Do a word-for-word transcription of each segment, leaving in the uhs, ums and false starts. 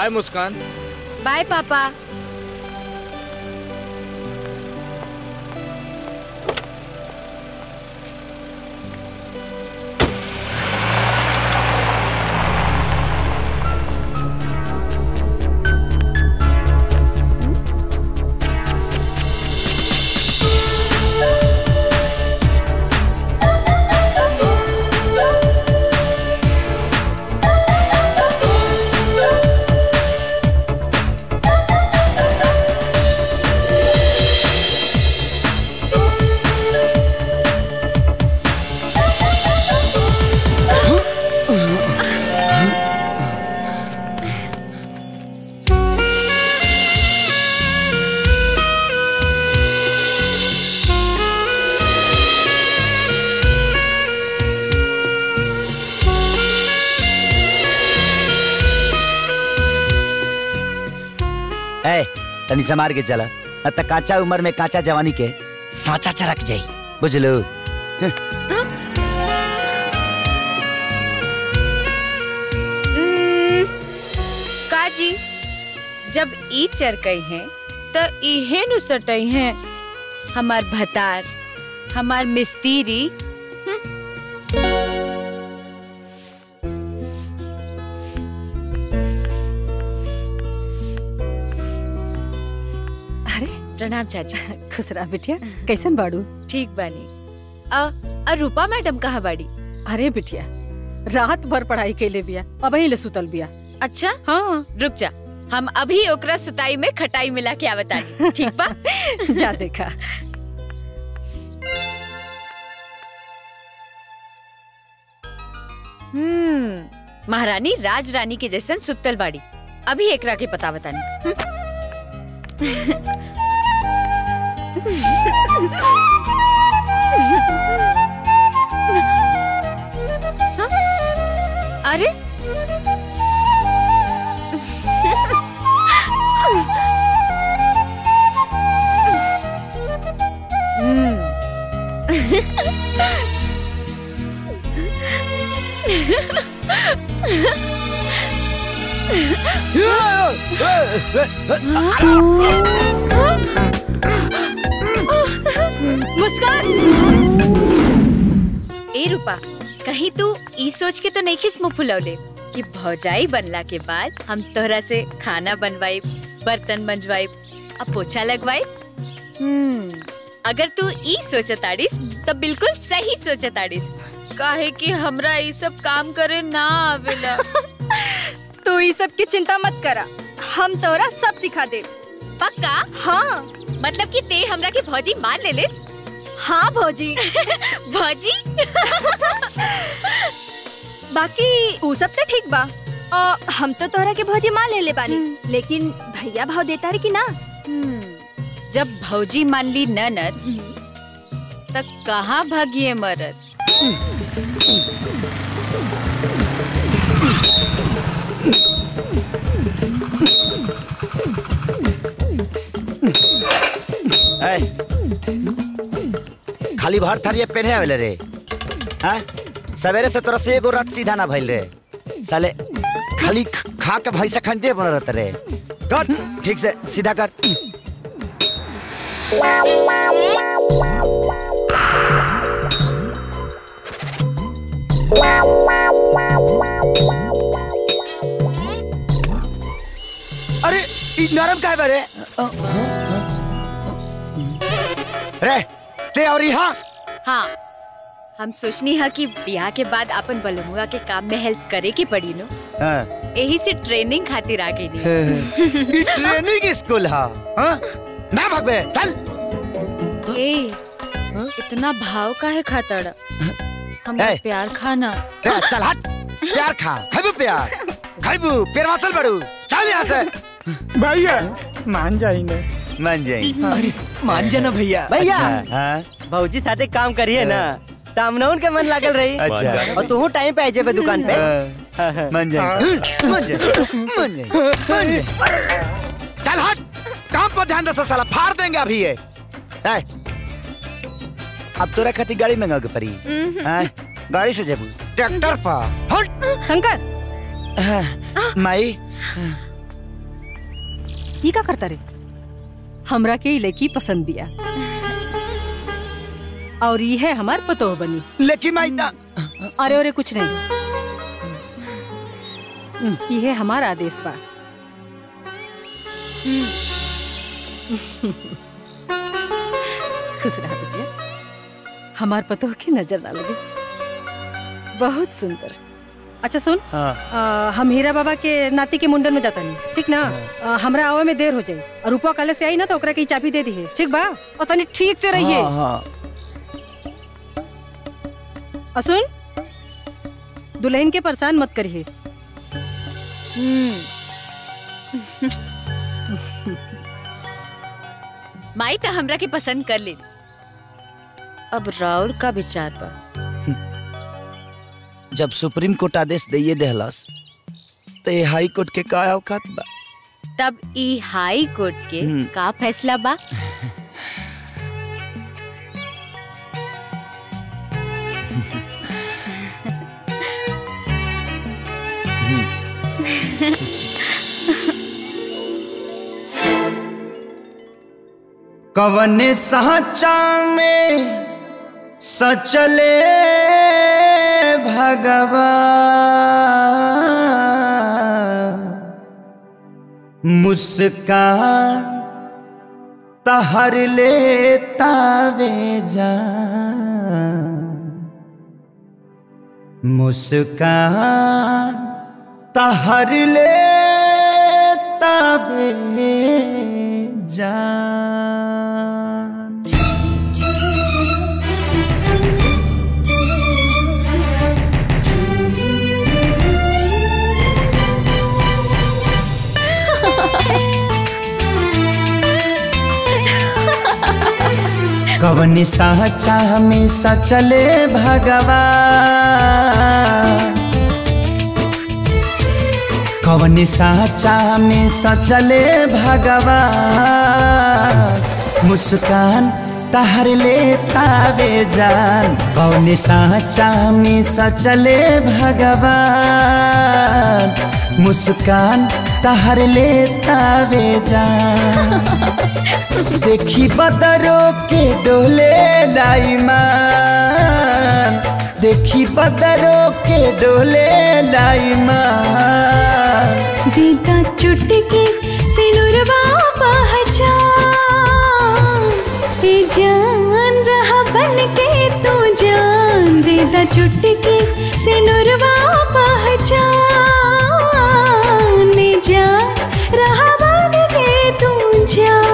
By Muskan. By पापा। तनी समार के चला न त काचा उम्र में काचा जवानी के साचा चरक जाई बुझलो। काजी जब ई चरकई हैं त इहे नु सटई हैं हमार भतार हमार मिस्त्री। प्रणाम चाची। खुश रह बिटिया, कैसन बाड़ू? ठीक बानी। आ, आ रूपा मैडम कहाँ बाड़ी? अरे बिटिया रात भर पढ़ाई के लिए बिया, अब ही ले सुतल बिया। अच्छा हाँ रुक जा, हम अभी ओकरा सुताई में खटाई मिला के आवतानी। ठीक बा? जा देखा। हम्म महारानी राज रानी के जैसन सुतल बाड़ी। अभी एकरा के पता बतानी। हाँ? अरे मुस्कान। ए रूपा, कहीं तू ई सोच के तो नहीं खिस मुँह फुलौले कि भौजाई बनला के बाद हम तोहरा से खाना बनवाई, बर्तन मंजवाई, अब पोछा लगवाई। हम्म अगर तू ई सोचताड़ीस तो बिल्कुल सही सोचताड़ीस, काहे कि हमरा ई सब काम करे ना आवेला। तू ई सब की चिंता मत करा, हम तोरा सब सिखा दे। पक्का? हाँ। मतलब कि ते हमरा के भौजी मान ले लिस? हाँ भौजी। भौजी? बाकी वो सब तो ठीक बा। आ, हम तो तोरा के भौजी मान ले ले बानी, लेकिन भैया भाव देता रे कि ना? जब भौजी मान ली ननद तक कहाँ भागिए मरद। खाली भर थरिये पहने आवेले रे। हाँ सवेरे से तोरा से एगो रट सीधा ना भइल रे। साले खाली खा के भैंसा खंडे बन रहत रे। कर ठीक से सीधा कर। अरे ई नरम काहे बा रे? रे ते और यहाँ? हाँ हम सोचनी है कि ब्याह के बाद अपन बलमुआ के काम में हेल्प करे की पड़ी नो। हाँ। यही से ट्रेनिंग खातिर आ गई। ट्रेनिंग स्कूल हाँ? हाँ? ना भगवे चल। ए, इतना भाव काहे खातर? हम प्यार खाना। चल हट, प्यार खा, खाइबू प्यार, खाइबू प्यार वासल बड़ू, चल यहाँ से। भैया मान जाएंगे। मान जाएंगे। अरे मान जाना भैया। भैया भौजी साथे काम करिए ना, तामनौन के मन लागल रही। अच्छा। और तू टाइम पे आ जाए दुकान पे। मान जाएंगे, मान जाएंगे, मान जाएंगे। चल हट, काम पर ध्यान दे साला, फाड़ देंगे अभी ये। अब तोरा खाती गाड़ी मंगा के परी। गाड़ी से जबू ट्रैक्टर पर। हट शंकर। माई ई का करता रे? हमरा के लड़की पसंद दिया और ये है हमार पतोह बनी। लेकिन माइदा अरे अरे कुछ नहीं, ये है हमारा आदेश बा। खुश रहा बेटिया, हमार पतोह की नजर ना लगे। बहुत सुंदर। अच्छा सुन, हाँ। आ, हम हीरा बाबा के नाती के मुंडन में जाता नहीं, ठीक ना? आ, हमरा आवे में देर हो जाए और रूपा काले से आई ना तो ओकरा की चाबी दे दी है, ठीक बा? और तनी ठीक से रहिए। हाँ, हाँ। असुन, दुल्हन के परेशान मत करिए। माई तो हमरा के पसंद कर ली, अब राउर का विचार बा। जब सुप्रीम कोर्ट आदेश दिए देहलस तो ये हाई कोर्ट के का औकात बा? तब ई हाई कोर्ट के का फैसला बा? कवने साचा में सचले भगवान, मुस्कान तहर लेता वे जान, मुस्कान तहर लेता वे जान। कवनी साचा में सचले भगवान, कवनी साचा में सचले भगवान, मुस्कान तहर लेता वे जान। कवनी साचा में सचले भगवान, मुस्कान तहर लेता वे जान। देखी बदरो के डोले लाईमान, देखी बदरो के डोले लाईमान। दीदा चुटकी सिनुरवा पहचान, ए जान रहा बन के तू जान। दीदा चुटकी सिनुरवा पहचान, ए जान रहा बन के तू जान।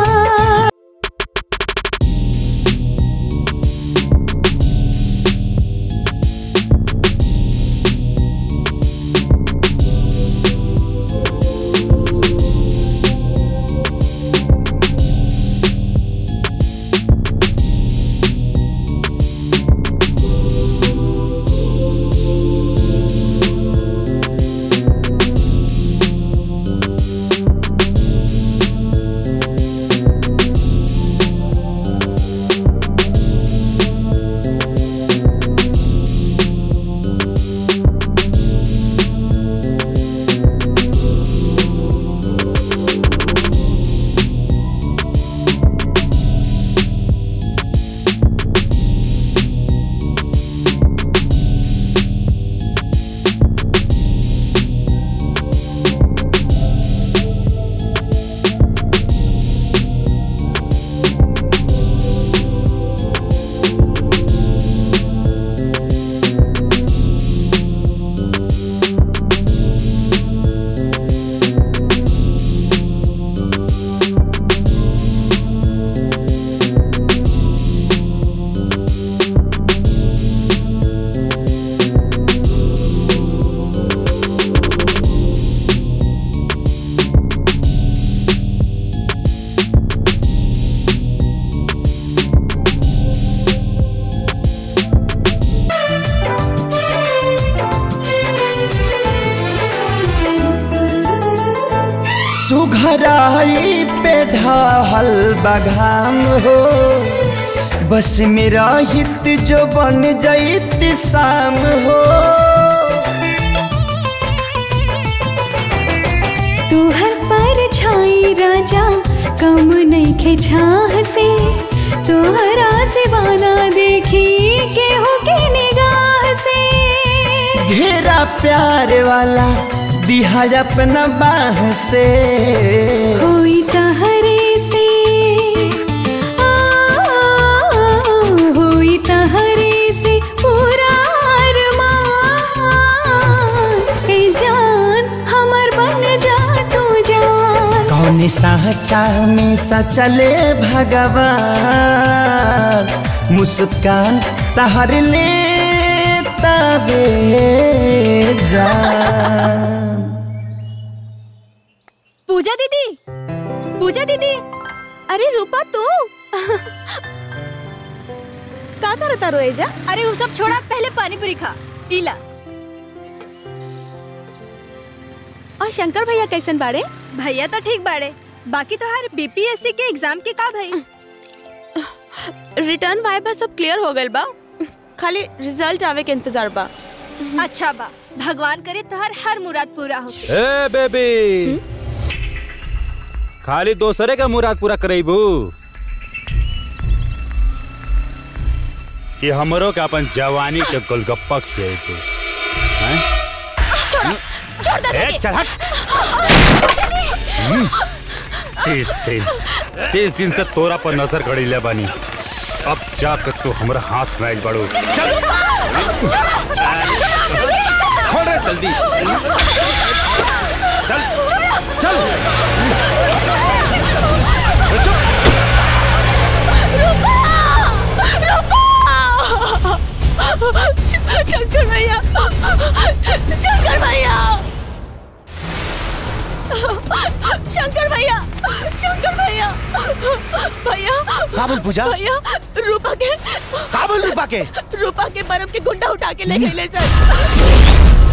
सुघराई पे ढाल बघाम हो, बस मेरा हित जो बन जाइत शाम हो। तू हर पर छाई कम नहीं खे छाह से तोहरा से बाना देखी केहू की निगाह से। घेरा प्यार वाला दिहा अपना बाह से कोई तहरे से आ, होई तहरे से पूरा अरमान। ए जान हमर बन जा तू जान। कौन साचा में सचले भगवान मुस्कान तहर ले तबे जान। पूजा दीदी, पूजा दीदी। अरे रूपा तू का करता रो एजा? अरे वो सब छोड़ा, पहले पानी पूरी खा। इला। और शंकर भैया कैसन बाड़े? भैया तो ठीक बाड़े, बाकी तो हर बीपीएससी के एग्जाम के का भाई? रिटर्न वाइबा सब क्लियर हो गइल बा, खाली रिजल्ट आवे के इंतजार बा। अच्छा बा, भगवान करे तो हर हर मुराद पूरा हो। ए बेबी, खाली दोसरे का मुराद पूरा करेबू कि हमरो के अपन जवानी के गोलगप्पा खिएबू? हैं? छोड़, छोड़ दे। ए चल हट। तीस दिन तीस दिन से तोरा पर नजर गड़ी ले बानी, अब जाकर तू हमारा हाथ में बढ़ो। चल खोल रे जल्दी, चल चल। शंकर भैया, शंकर भैया, शंकर भैया, शंकर भैया, भैया। काबुल पूजा? भैया रूपा के काबुल रूपा के रूपा के बर्फ के गुंडा उठा के ले गए सर।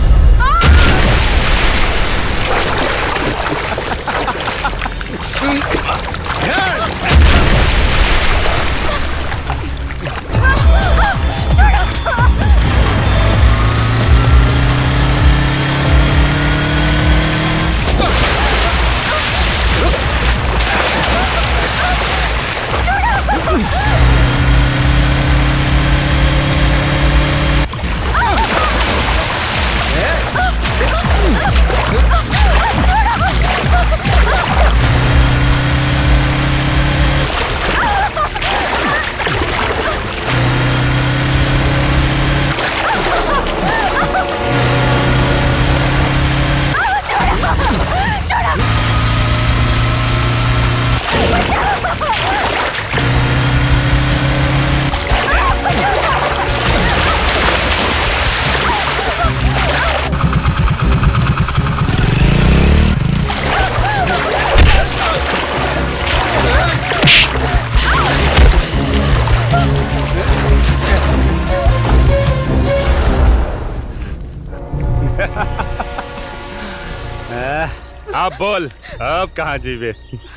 अब बोल, अब कहाँ जीवे?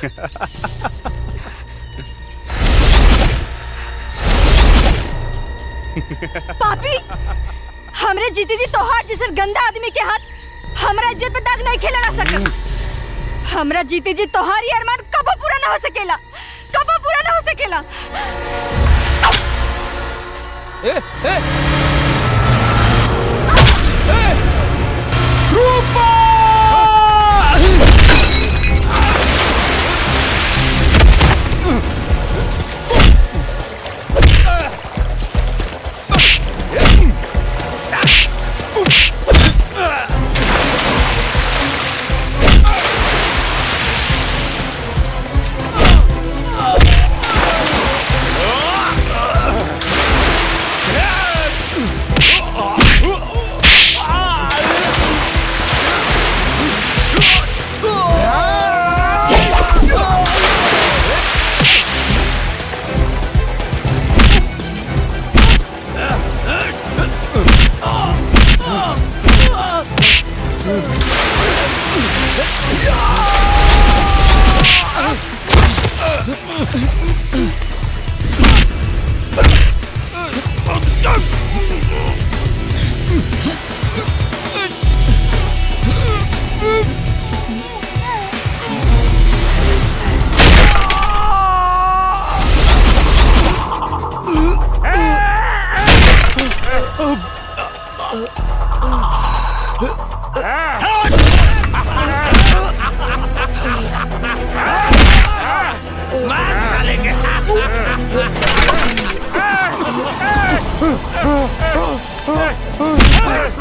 पापी, हमरे जीती जी तोहार जैसे गंदा आदमी के हाथ हमरा इज्जत पे दाग नहीं खेला ना सका। हमरा जीती जी तोहार ही अरमान कबो पूरा ना हो सकेला, कबो पूरा ना हो सकेला। ए, ए, ए, रूपा!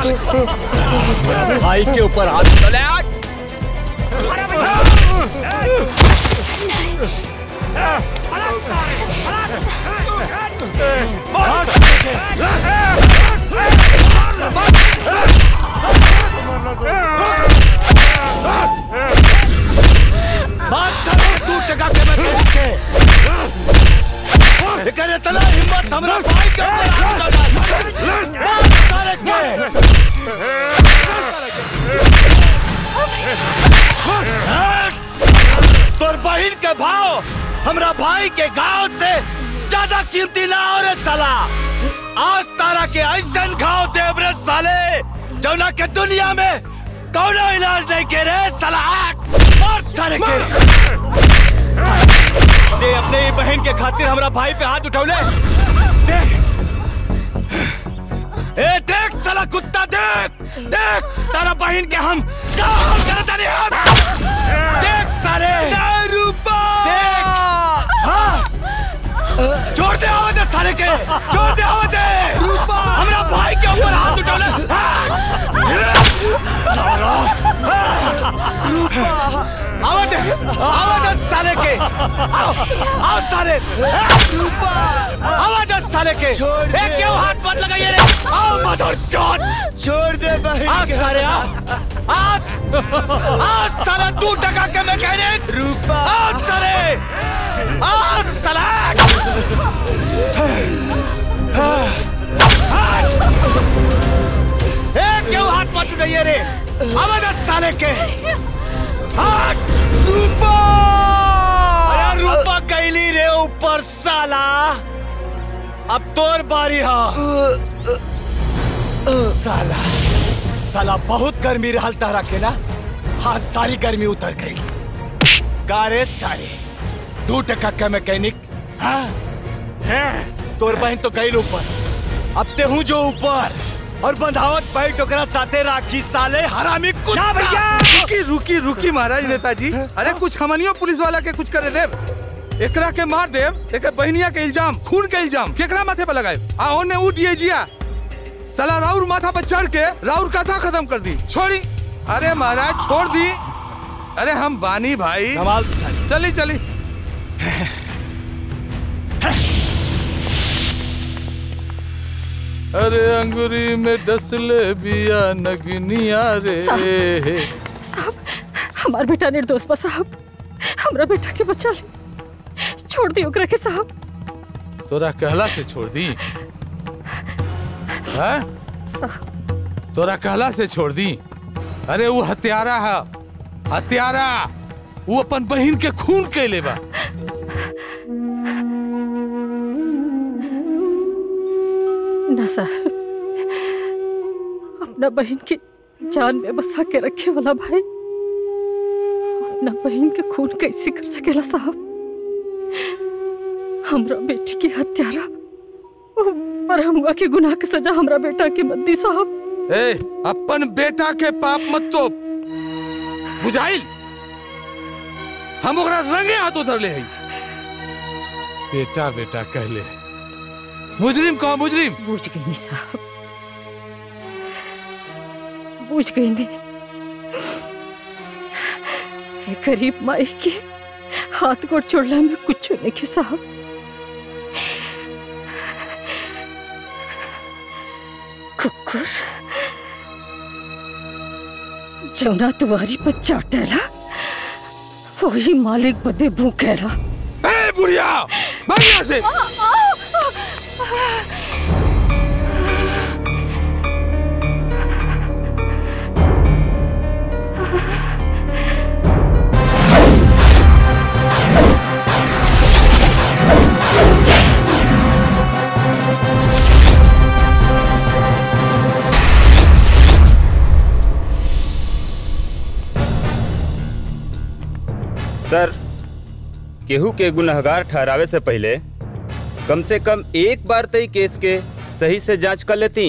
भाई के ऊपर हाथ चले आज। तू टका के मैं के करे तला हिम्मत हमरा भाई के तोर बहिन के भाव हमरा भाई के गांव से ज्यादा कीमती ना हो रे साला। आज तारा के ऐसन घाव देव रे साले जौना के दुनिया में कौनो इलाज नहीं के रे साला। मार सारे के दे अपने ही बहन के खातिर हमरा भाई पे हाथ उठौले। देख ए देख साला कुत्ता देख देख तारा बहन के हम क्या हाल करता नहीं हम। देख साले रूपा देख हाँ छोड़ दे आवाज़ साले के छोड़ दे आवाज़ रूपा हमरा भाई के ऊपर हाथ उठौले। रूपा आवाज़ आवाज़ साले के आओ आओ साले रूपा आवाज़ साले के एक क्यों हाथ मत लगाइए रे। आओ मदर चोट छोड़ दे बहन आज साले आज आज आज साला तू टका के मैकेनिक रूपा आज साले आज साला एक क्यों हाथ मत उठाइए रे आवाज़ साले के हाथ रूपा अरे रूपा कैली रे ऊपर साला अब तोर बारी हा साला साला बहुत गर्मी रहल तारा के ना हाँ सारी गर्मी उतर गई कारे सारे दो टका का मैकेनिक हाँ तोर बहन तो गई ऊपर अब ते हूँ जो ऊपर और बंधावत भाई टोकरा साथे राखी साले हरामी कुत्ता। रुकी रुकी रुकी महाराज नेताजी अरे कुछ हमनियो पुलिस वाला के कुछ करे देव एकरा के मार देव एक बहनिया के इल्जाम खून के इल्जाम केकरा माथे पे लगाए आ ओने उठ ये जिया साला राउर माथा पर चढ़ के राउर कथा खत्म कर दी छोड़ी अरे महाराज छोड़ दी अरे हम बानी भाई चली चली अरे अंगूरी में डसले बिया नगनिया रे साहब हमार बेटा निर्दोष बा साहब हमरा बेटा के बचा ले छोड़ दी ओकरा के साहब तोरा कहला से छोड़ दी हाँ साहब तोरा कहला से छोड़ दी अरे वो हत्यारा है हत्यारा वो अपन बहन के खून के लेबा ना साहब अपना बहन की जान में बसा के रखे वाला भाई अपना बहन के खून कैसे कर सकेला साहब हमरा बेटी की हत्यारा पर हमुआ के गुनाह की सजा हमरा बेटा के मत दी साहब ए अपन बेटा के पाप मत तो बुझाइल हम ओकरा रंगे हाथ उधर ले हई बेटा बेटा कहले मुजरिम कहाँ मुजरिम बूझ गई नहीं साहब बूझ गई नहीं गरीब माई के हाथ गोड़ छोड़ला में कुछ नहीं के साहब कुकुर जौना तुम्हारी पर चाटेला वही मालिक बदे भूखेला ए बुढ़िया भाग यहाँ से सर केहू के गुनहगार ठहरावे से पहले कम से कम एक बार तई केस के सही से जांच कर लेती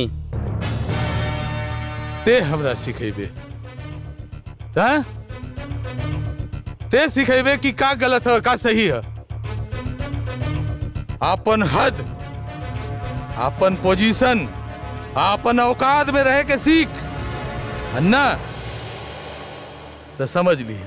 ते हमरा सिखेबे हाँ? ते सिखेबे कि का गलत है का सही है आपन हद आपन पोजीशन अपन औकात में रह के सीख, अन्ना तो समझ लिए।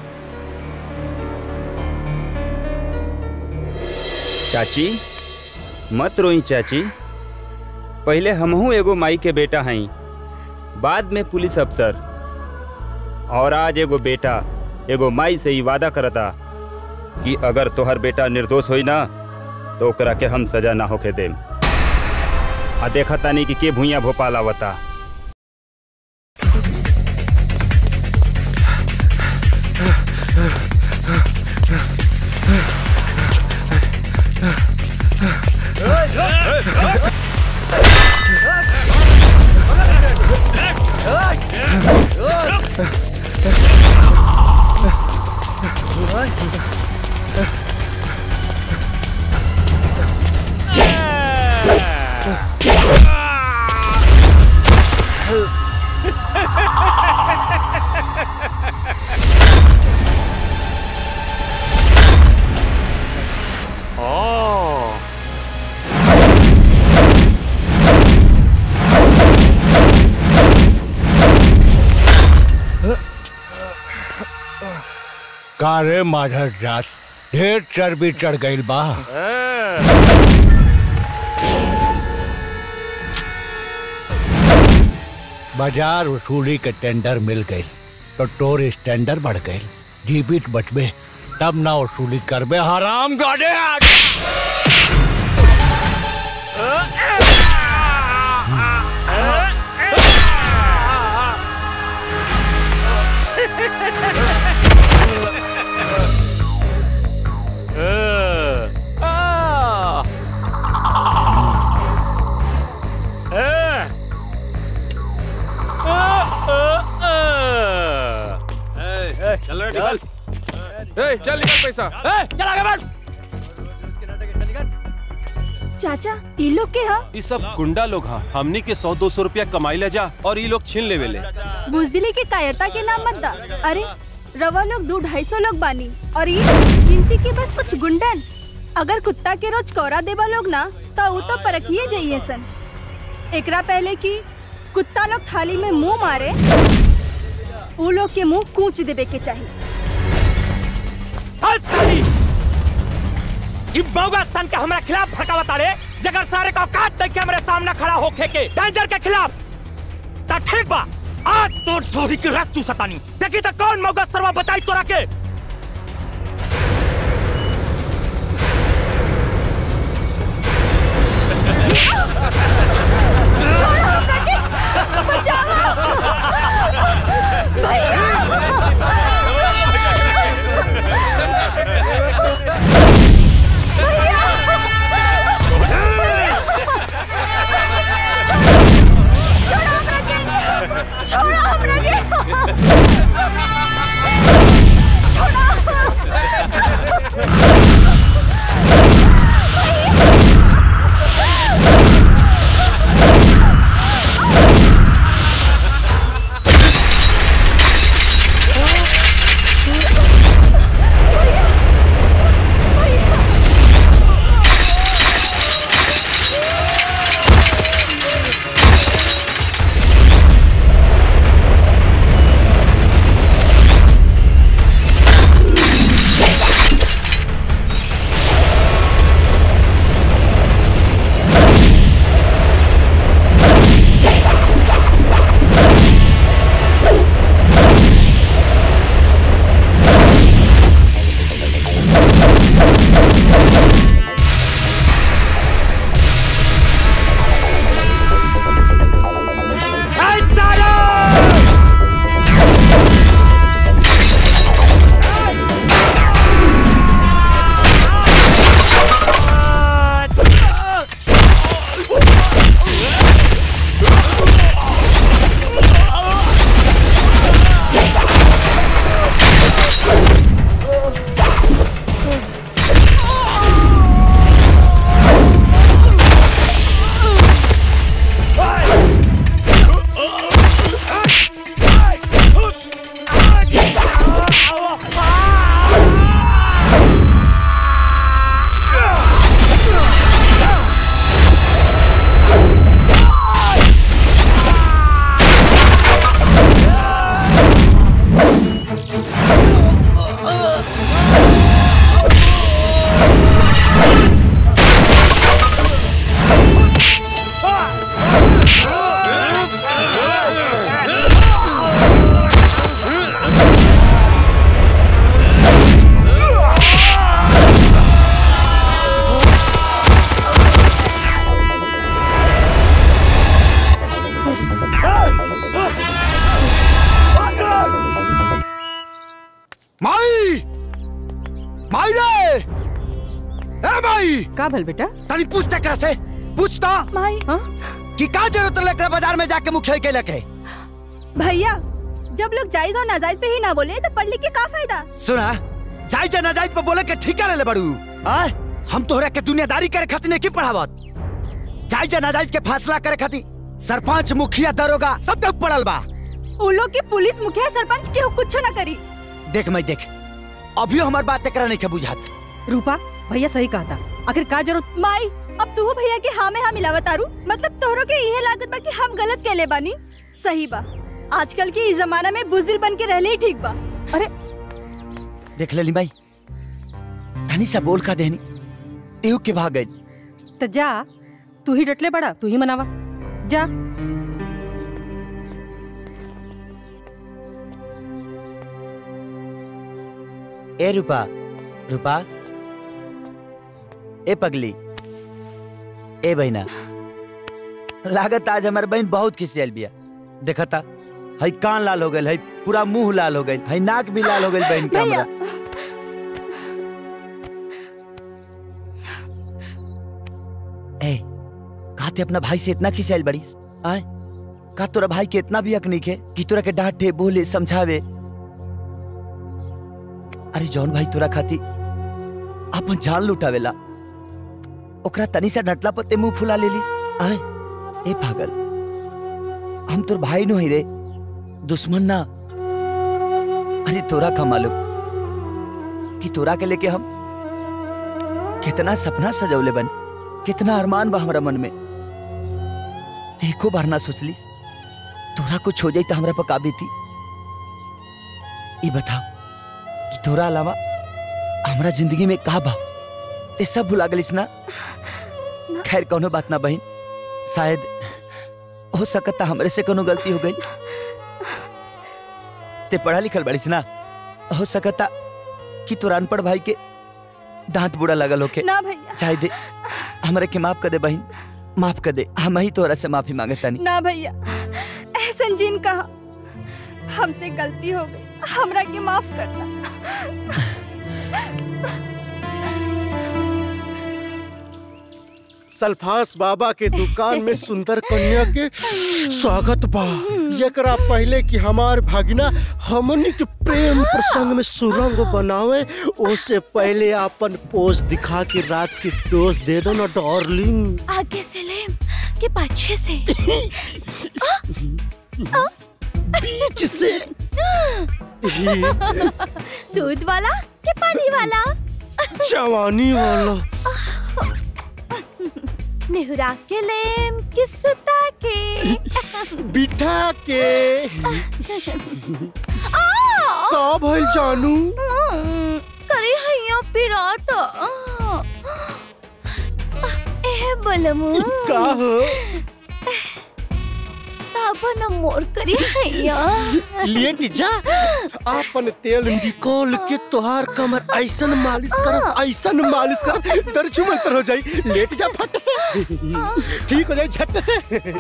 चाची मत रोई चाची, पहले हमहू एगो माई के बेटा हई, बाद में पुलिस अफसर, और आज एगो बेटा एगो माई से ही वादा करता कि अगर तोहर बेटा निर्दोष होई ना तो ओकरा के हम सजा ना होके देम। आ देखा तानी कि के भूया भोपाल आवता। कारे माधर जात ढेर चर्बी चढ़ गई बा। बाजार वसूली के टेंडर मिल गई तो तोर स्टैंडर बढ़ गई। जीवित बचबे तब ना वसूली करबे हराम गाड़े। चल निकल, ए, चल निकल पैसा, ए, चल आगे बढ़। चाचा ये लोग के हा? ये सब गुंडा लोग हाँ, हमनी के सौ दो सौ रुपया कमाई ले जा और ये लोग छीन लेवे ले। बुजदिली के कायरता के नाम मत दा। अरे रवा लोग दो ढाई सौ लोग बानी और ये गिनती के बस कुछ गुंडन। अगर कुत्ता के रोज कौरा देवा लोग ना तो वो तो परखिए जाइए सन। एकरा पहले कि कुत्ता लोग थाली में मुंह मारे, वो लोग के मुंह कूच देवे के चाहिए। सन के हमारे खिलाफ भड़कावता रे, जगर सारे का औकात देख के हमारे सामने खड़ा होके के डेंजर के खिलाफ ता ठीक बा। आज तो थोड़ी की रस चूसतानी देखी तो कौन मौका सरवा बचाई तोरा के। छोड़ो हमरा के। ए माई का भल बेटा? तनी पूछ तकरा से पूछ तो माई कि का जरूरत लेकर बाजार में जाके मुखिया के लेके। भैया जब लोग जायज और नाजायज पे ही ना बोले तो पढ़ लिख के का फायदा? सुना जायज नाजायज पे बोले के ठीका ले ले बड़ू। आ हम तोहरा के दुनियादारी करे खातिर नहीं पढ़ावत। जायज नाजायज के फैसला करे खातिर सरपंच मुखिया दरोगा सब के पड़ल बा। उ लोग के पुलिस मुखिया सरपंच के कुछ ना करी। देख मैं देख अभी हमार बात एकरा नहीं के बुझात। रूपा भैया सही कहा था। आखिर का जरूरत? माई अब तू भैया के हाँ में हाँ मिलावत आरू मतलब तोहरो के यह लागत बा कि हम गलत कहले बानी। सही बा आजकल के इस जमाना में बुजदिल बन के रहले ही ठीक बा। अरे देख लेली भाई धनी सा बोल का देनी एहू के भाग गई। तो जा तू ही डटले बड़ा तू ही मनावा जा। ए रूपा रूपा ए पगली ए बहना लागत आज हमार बहन बहुत खिसियल बिया। देखा था हई कान लाल हो गई, हई पूरा मुंह लाल हो गई, हई नाक भी लाल हो गई बहन के हमरा। ए कहते अपना भाई से इतना खिसियल बड़ीस आए का तोरा भाई के इतना भी हक नहीं है कि तोरा के डांटे बोले समझावे। अरे जौन भाई तोरा खाती अपन जान लुटावेला ओकरा तनी सा डटला पते मुंह फुला लेलिस। आए ए पागल हम तोर भाई नो ही रे दुश्मन ना। अरे तोरा का मालूम कि तोरा के लेके हम कितना सपना सजौले बन कितना अरमान बा हमरा मन में। देखो बार ना सोचलिस तोरा कुछ हो जाई तो हमरा पर का बीती। ई बताओ कि तोरा अलावा हमरा जिंदगी में का बा ते सब भुला गलिस ना। खैर कोनो बात ना बहन शायद हो सकता हमरे से कोनो गलती हो गई। ते पढ़ा लिखल बड़ीस ना हो सकता कि तोरा अनपढ़ भाई के डांट बुरा लगल होके। ना भैया चाहे दे हमरे के माफ कर दे बहन माफ कर दे। हम ही तोरा से माफी मांगता नहीं। ना भैया एहसन जीन कहा हमसे गलती हो गई हमरा के माफ करना। सल्फास बाबा के दुकान में सुंदर कन्या के स्वागत बा। एकरा पहले कि हमार भागिना हमनी के प्रेम प्रसंग में सुरंग बनावे उससे पहले अपन पोज दिखा के रात की डोज दे दो ना डार्लिंग। आगे से ले के पीछे से बीच से दूध वाला के पानी वाला जवानी वाला नेहुरा के लेम कि सुता के बिठा के का भइल जानू करे हैया पिरात ए बलमु का हो ताबन मोर करी हैया लेट जा अपन तेल निकोल के तोहार कमर ऐसन मालिश कर ऐसन मालिश कर दर्द मंतर हो जाई। लेट जा फट से ठीक हो जाई झट से।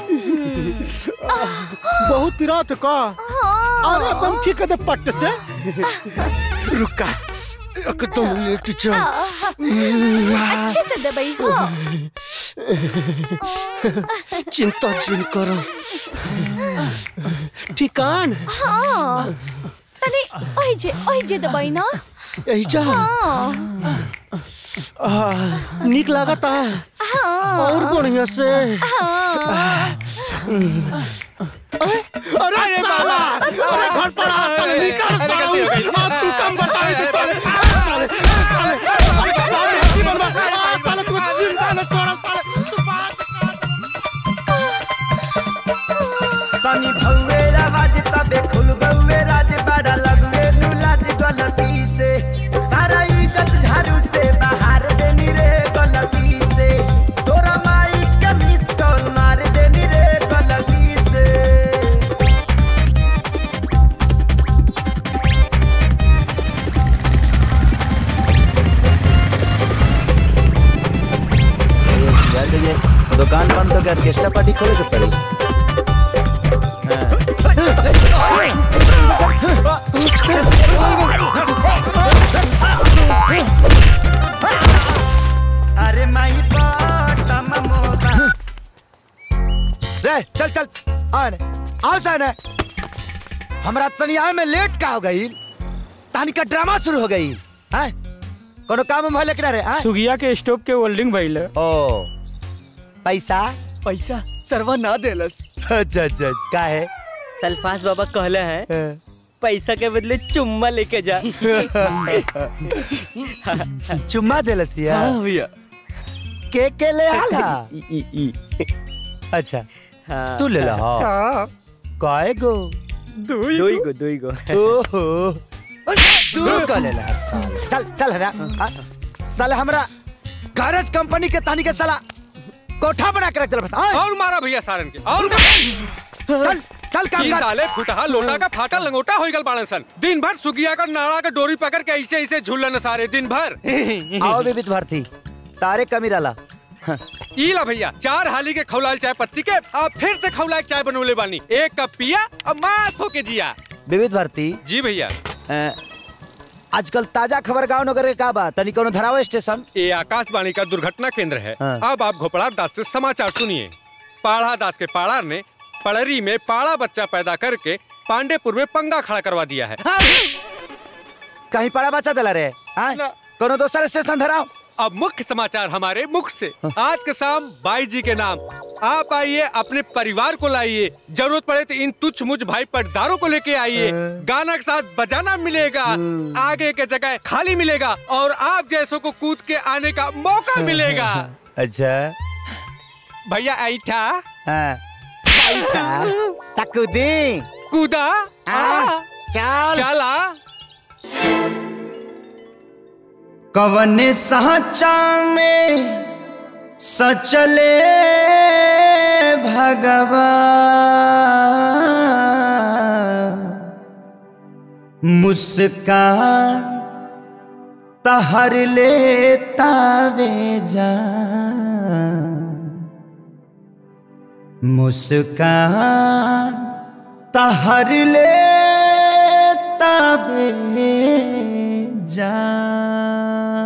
बहुत पिरात का अरे अपन ठीक कर दे पट से। रुका एकदम लेट जा अच्छे से दबाई हो। चिंता जिन करो ठिकान हाँ तने ओही जे ओही जे दबाई ना यही जा निक लागता और बढ़िया से। अरे बाबा अरे घर पर आ साले निकल साले अब तू कम बतावे तू साले साले साले अरे की बनवा साले तू चिंता न कर साले तनी भौवे आवाज तबे खुल गौवे राज बड़ा लगवे नु लाज गलती से सारा इज्जत झाड़ू से बाहर देनी रे गलती से तोरा माई के मिस कॉल मार देनी रे गलती से। दुकान बंद हो गया ऑर्केस्ट्रा पार्टी खोले के पड़ी। ए चल चल आ ने आओ सा ने हमरा तनी आए में लेट का हो गई तानी का ड्रामा शुरू हो गई हैं कोनो काम में भले किनारे हैं सुगिया के स्टोव के वेल्डिंग भइल ओ पैसा पैसा सरवा ना देलस। अच्छा अच्छा का है सल्फास बाबा कहले हैं पैसा के बदले चुम्मा लेके जा। चुम्मा देलस यार हाँ भैया के के ले आला ई ई ई अच्छा हाँ तू ले ला हाँ काय गो दुई गो दुई गो ओहो तू का ले ला चल चल है ना साले हमरा गैरेज कंपनी के तानी के साला कोठा बना के रख दे बस और मारा भैया सारन के और चल चल काम कर साले फुटहा लोटा का फाटा लंगोटा होई गल बाड़न सन दिन भर सुगिया का नाड़ा का डोरी पकड़ के ऐसे ऐसे झूलन सारे दिन भर। आओ बेबित भारती तारे कमी रला ई ला भैया चार हाली के खौलाल चाय पत्ती के अब फिर से खौलाल चाय बनोले बानी एक कप पिया अब माथ होके जिया। बेबित भारती जी भैया आजकल ताजा खबर गांव नगर के का बात तनी कोनो धराव स्टेशन ये आकाशवाणी का दुर्घटना केंद्र है। हाँ। अब आप घोपड़ा दास से समाचार सुनिए। पाढ़ा दास के पाड़ा ने पड़री में पाड़ा बच्चा पैदा करके पांडेपुर में पंगा खड़ा करवा दिया है। कहीं पाड़ा बच्चा दिला रे कोनो दोसर स्टेशन धराव। अब मुख्य समाचार हमारे मुख से आज के शाम बाई जी के नाम आप आइए अपने परिवार को लाइए जरूरत पड़े तो इन तुच्छ मुझ भाई पटदारों को लेके आइए गाना के साथ बजाना मिलेगा आगे के जगह खाली मिलेगा और आप जैसों को कूद के आने का मौका मिलेगा। अच्छा भैया ऐठा ऐठा तकुदी कूदा चल चला कवन साचा में सचले भगवान मुस्कान तहर लेता वे जान मुस्कान तहर लेता वे जान।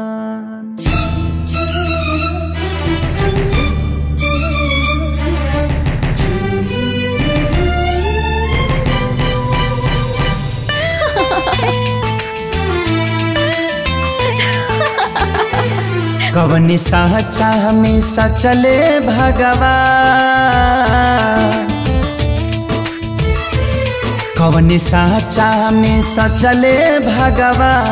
कवन साचा में सचले भगवान कवन साचा में सचले भगवान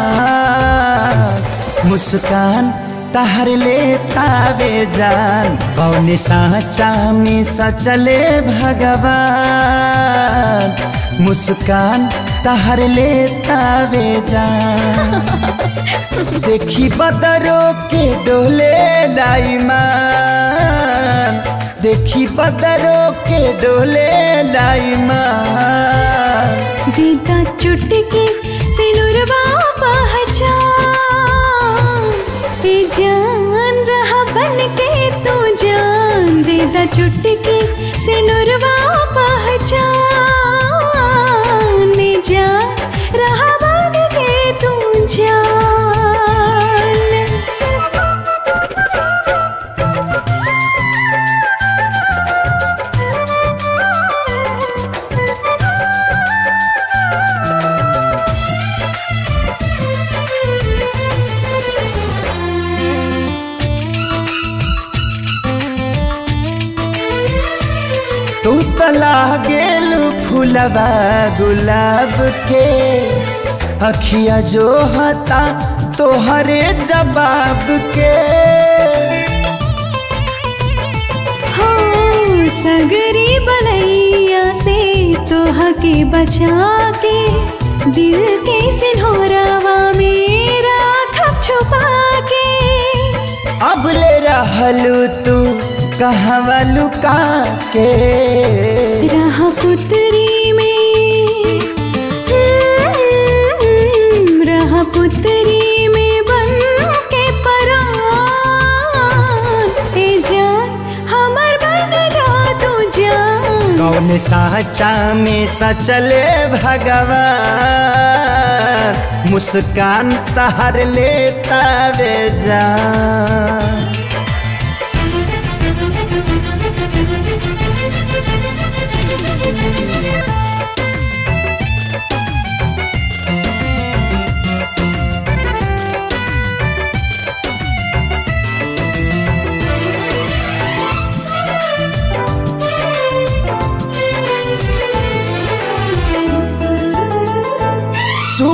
मुस्कान तहर लेता वे जान कवन साचा में सचले भगवान मुस्कान तहर लेता वे जान देखी बदरो के डोले लाईमान देखी बदरो के डोले लाईमान दीदा चुटकी सिनुरवा पहचान ए जान रहा बन के तू जान दीदा चुटकी सिनुरवा पहचान ए जान रहा बन के तू जान। तू तला गेल फूलवा गुलाब के अखिया जो हता तोहरे जवाब के हाँ सगरी बलैया से तोह के बचा के दिल के सिन्होरावा मेरा खप छुपा के अब ले रहलू तू कहवा लुका के रहा पुतरी में रहा पुतरी में बन के परान ए जान हमर बन जा तू जान कौन साचा में सचले भगवान मुस्कान तहर लेता वे जान।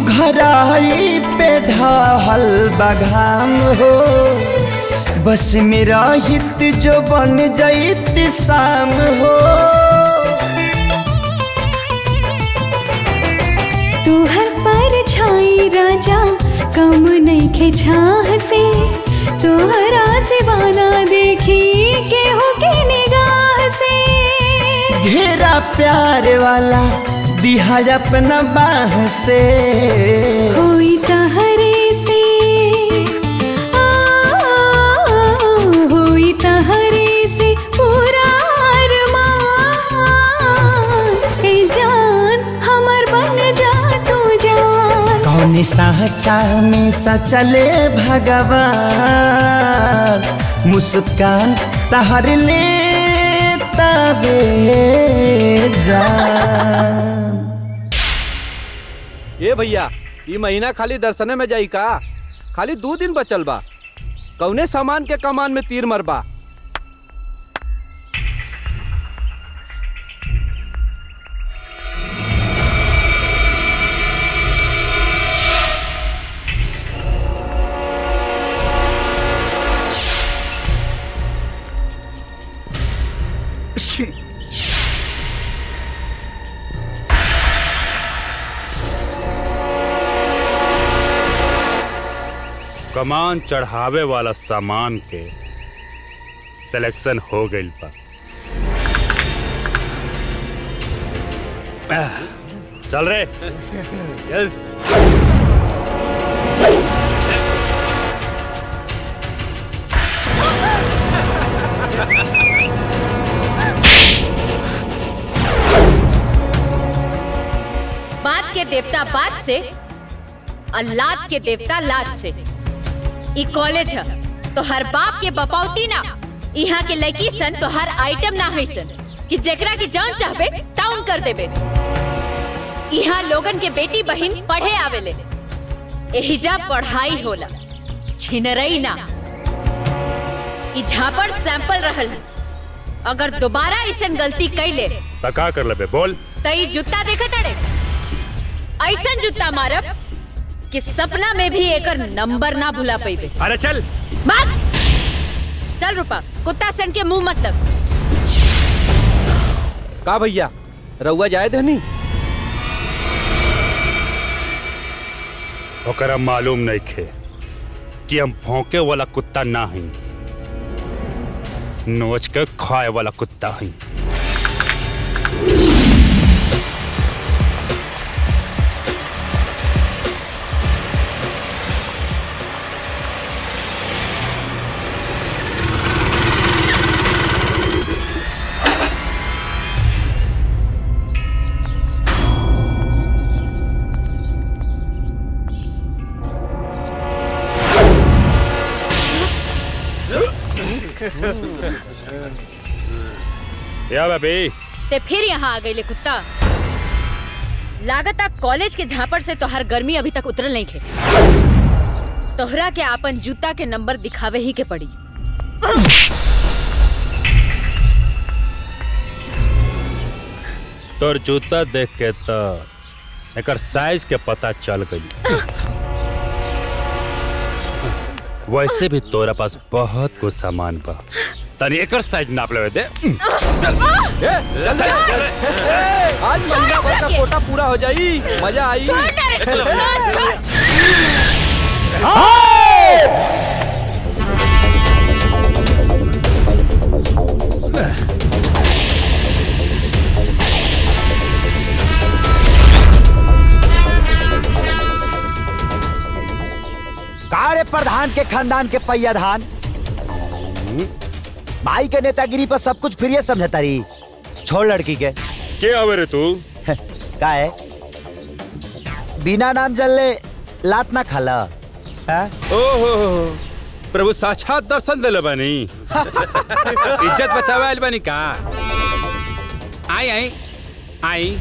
सुघराई पे ढाहल बघाम हो बस मेरा हित जो बन जाइत शाम हो तुहर पर छाई राजा कम नहीं खे छाह से तोहरा सिवाना देखी केहू की निगाह से घेरा प्यार वाला दिहा अपना बाह से होई तहरे से आ, होई तहरे से पूरा अरमान ए जान हमर बन जा तू जान कौन साचा में सचले भगवान मुस्कान तहर ले तबे जान। ये भैया ये महीना खाली दर्शने में जाई का खाली दो दिन बचल बा कौने सामान के कमान में तीर मरबा कमान चढ़ावे वाला सामान के सिलेक्शन हो गइल बा। चल रे चल। बात के देवता बात से और लात के देवता लात से। ई कॉलेज है तो हर बाप के बपौती ना यहाँ के लड़की सन तो हर आइटम ना है सन कि जेकरा की जान चाहबे टाउन कर देबे। यहाँ लोगन के बेटी बहन पढ़े आवेले एहिजा पढ़ाई होला छिनरई ना। ई झापड़ सैंपल रहल है अगर दोबारा ऐसन गलती कैले त का कर लेबे बोल। त ई जूता देखे तड़े ऐसन जूता मारब कि सपना में भी एकर नंबर ना भुला पाइबे। अरे चल बात चल रूपा कुत्ता सन के मुंह मतलब। का भैया रउआ जाए धनी ओकरा मालूम नहीं खे कि हम भौंके वाला कुत्ता ना हई नोच के खाए वाला कुत्ता हई। या बेबी ते फिर यहाँ आ गई ले कुत्ता। लागता कॉलेज के झापड़ से तो हर गर्मी अभी तक उतरल नहीं खे। तोहरा के आपन जूता के नंबर दिखावे ही के पड़ी। तोर जूता देख के तो एकर साइज के पता चल गई। वैसे भी तोरा पास बहुत कुछ सामान बा तनी एकर साइज नाप लेवे दे। चल चल चल आज महीना भर का कोटा पूरा हो जाई मजा आई। कारे प्रधान के खानदान के पैया धान भाई के नेतागिरी पर सब कुछ फिर समझता रही। छोड़ लड़की के के आवे रे तू का है बिना नाम जलले लात ना खाला। ओहो प्रभु साक्षात दर्शन दिले बानी। इज्जत बचावे आइल बानी का। आई आई आई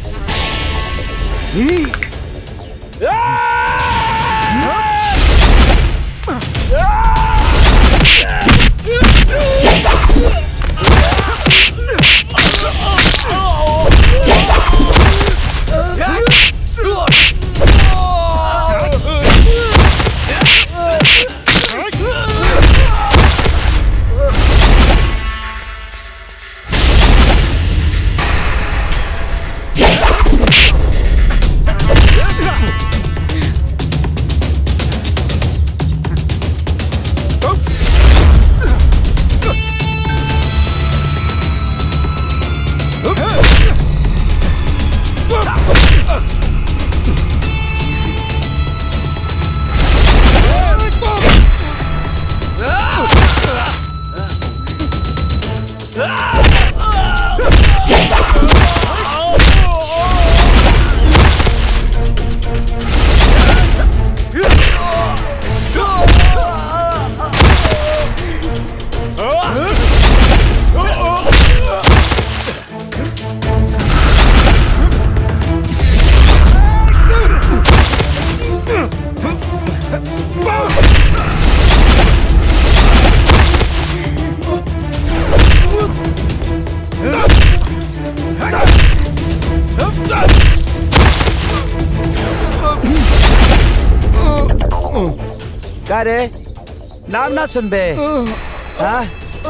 का रे नाम ना सुनबे हाँ?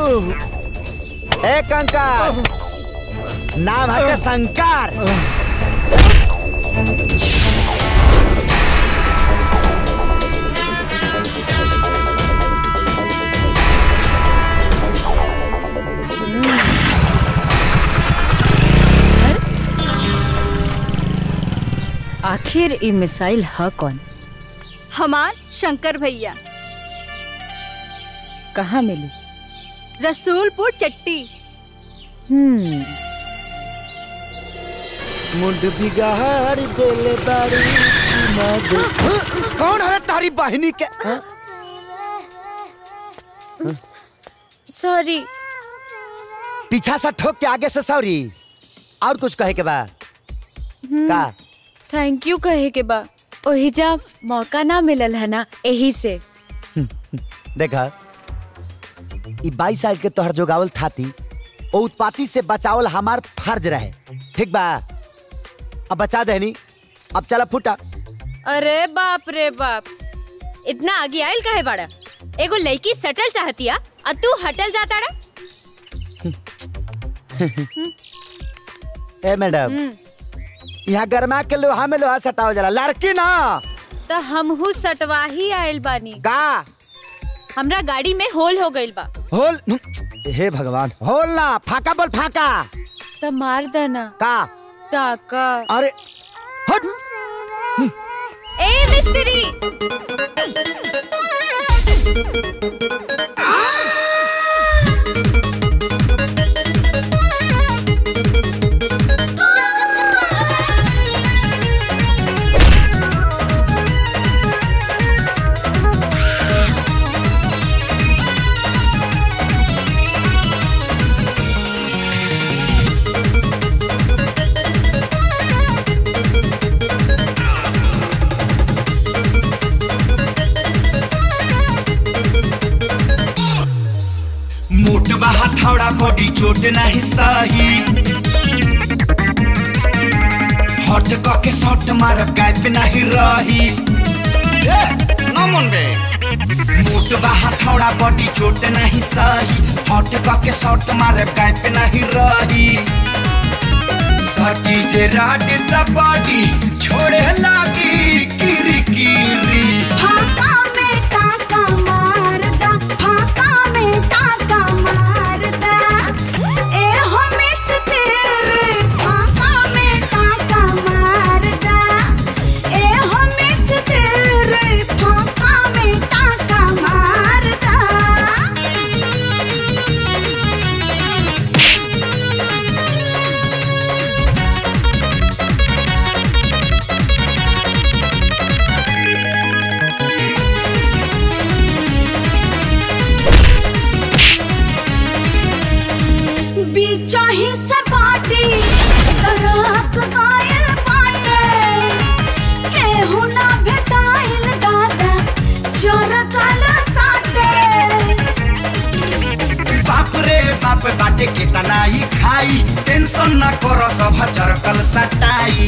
ए कंकर नाम है शंकर। आखिर ये मिसाइल है कौन? हमार शंकर भैया। कहाँ मिली? रसूलपुर चट्टी। हम्म मुंड बिगाड़ देले बाड़ी कौन है तारी बहनी के? सॉरी। पीछा से ठोक के आगे से सॉरी। और कुछ कहे के बा का? थैंक यू कहे के बा ओही जा मौका ना मिलल है ना यही से। देखा ई बाईस साल के तोहर जोगावल थाती ओ उत्पाती से बचावल हमार फर्ज रहे। ठीक बा अब बचा देनी। अब चला फुटा। अरे बाप रे बाप इतना आगे आयल काहे बाड़ा? एगो लड़की सटल चाहतिया और तू हटल जाता रा? ए मैडम यहाँ गरमा के लोहा में लोहा सटाव जला लड़की ना तो हमहू सटवा ही आयल बानी का? हमरा गाड़ी में होल हो गइल बा। होल? हे भगवान होल ना फाका बोल फाका। तो मार देना का? टाका। अरे हट। ए मिस्त्री हथौड़ा बॉडी चोट नहीं सही हट के शॉट मारब गैप नहीं रही। मोटबा हथौड़ा बॉडी चोट नहीं सही हट के शॉट मारब गैप नहीं रही। सटी जे राड द बॉडी छोड़े लागी किरी किरी। फाका में टाका मार दा फाका में टाका मार दा ए हो मिस तेरे फाका में टाका मार दा ए हो मिस तेरे फाका में टाका मार दा। बीचा ही से बाटी तरक गायल बाटे केहू ना भेटाइल दादा चोर काला साटे। बाप रे बाप बाटे कितना ही खाई टेंशन ना करो सब चरकल सटाई।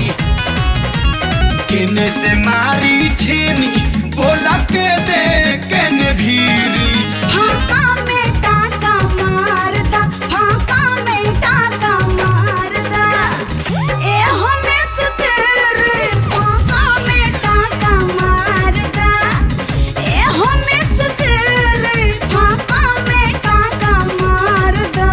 केने से मारी छेनी बोला के दे केने भीरी। फाका में टाका मार दा फाका में टाका मार दा ए हो मिस तेरे फाका में टाका मार दा ए हो मिस तेरे फाका में टाका मार दा।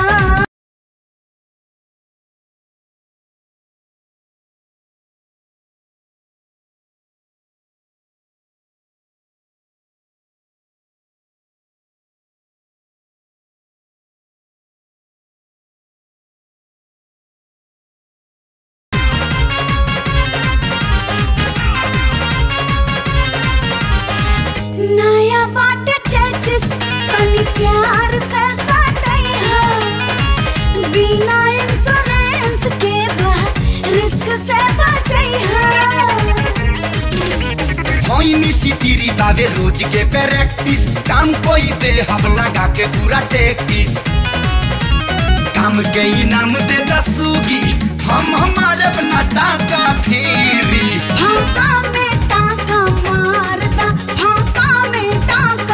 नया बाट चेचिस तनी प्यार से सटई है बिना इंश्योरेंस के बा रिस्क से बचई है। होई मिसी तेरी बावे रोज के प्रैक्टिस काम कोई दे हम लगा के पूरा टेक्टिस। काम के इनाम दे दसूगी हम हमारे अपना टाका फेरी। फाका में टाका मार दा फाका में टाका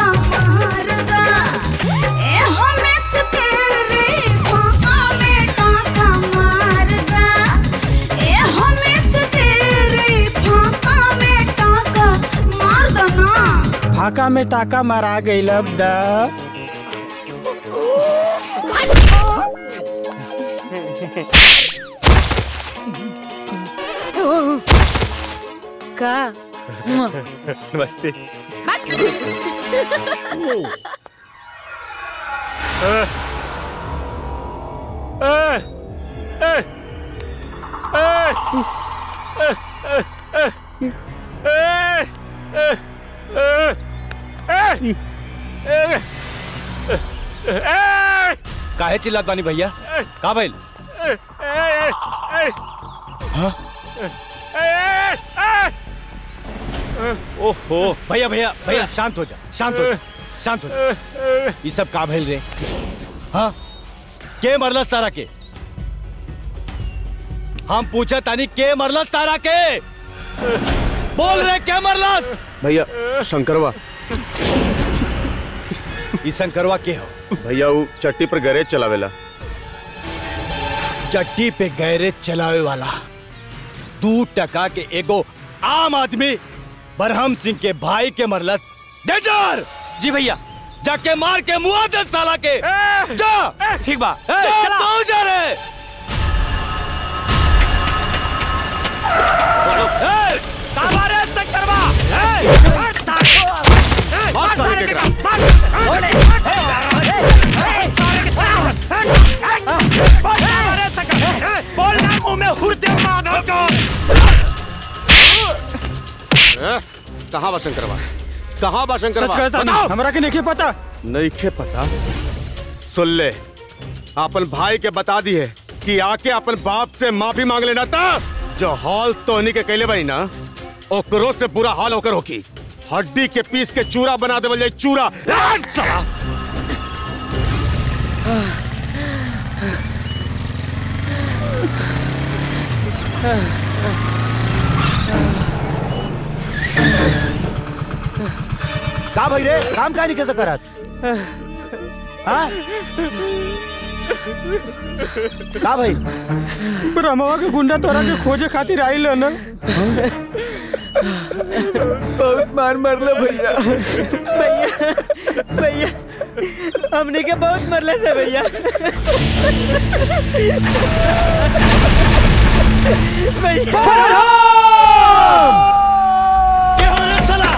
फाका में टाका मारा गई अब दा का नमस्ते। काहे चिल्लात बानी भैया? का भइल? हाँ? ओहो भैया भैया भैया शांत हो जा, शांत हो जा, शांत हो जा। ये सब का भइल रे? हाँ? के मरलस तारा के? हम पूछा तानी के मरलस तारा के? बोल रे के मरलस? भैया शंकरवा। ई शंकरवा के हो? भैया वो चट्टी पर गैरेज चलावेला। चट्टी पे गैरेज चलावे वाला दू टका के एगो आम आदमी बरहम सिंह के भाई के मरलस। डेजर जी भैया जाके मार के मुआ दे साला के। जा ठीक बा चला तो जा रे। काबारे से करवा मार साले के करा। बोलना मुंह में हुर्दे माधव को। कहाँ बा शंकरवा? कहाँ बा शंकरवा? सच कहता नहीं, हमरा के नहीं पता। नहीं के पता? सुन ले, अपन भाई के बता दी है कि आके अपन बाप से माफी मांग लेना था। जो हाल तोहनी के कैले बनी ना, ओकरो से बुरा हाल होकर होगी। हड्डी के पीस के चूरा बना दे बल्ले चूरा। साला का भाई रे काम का नहीं कैसे करत? हाँ? का भाई? ब्रह्मवा के गुंडा तोरा के खोजे खातिर आइल ना। बहुत मार मरलो भैया। भैया भैया हमने के बहुत मरले से भैया। भैया क्या हो रहा साला?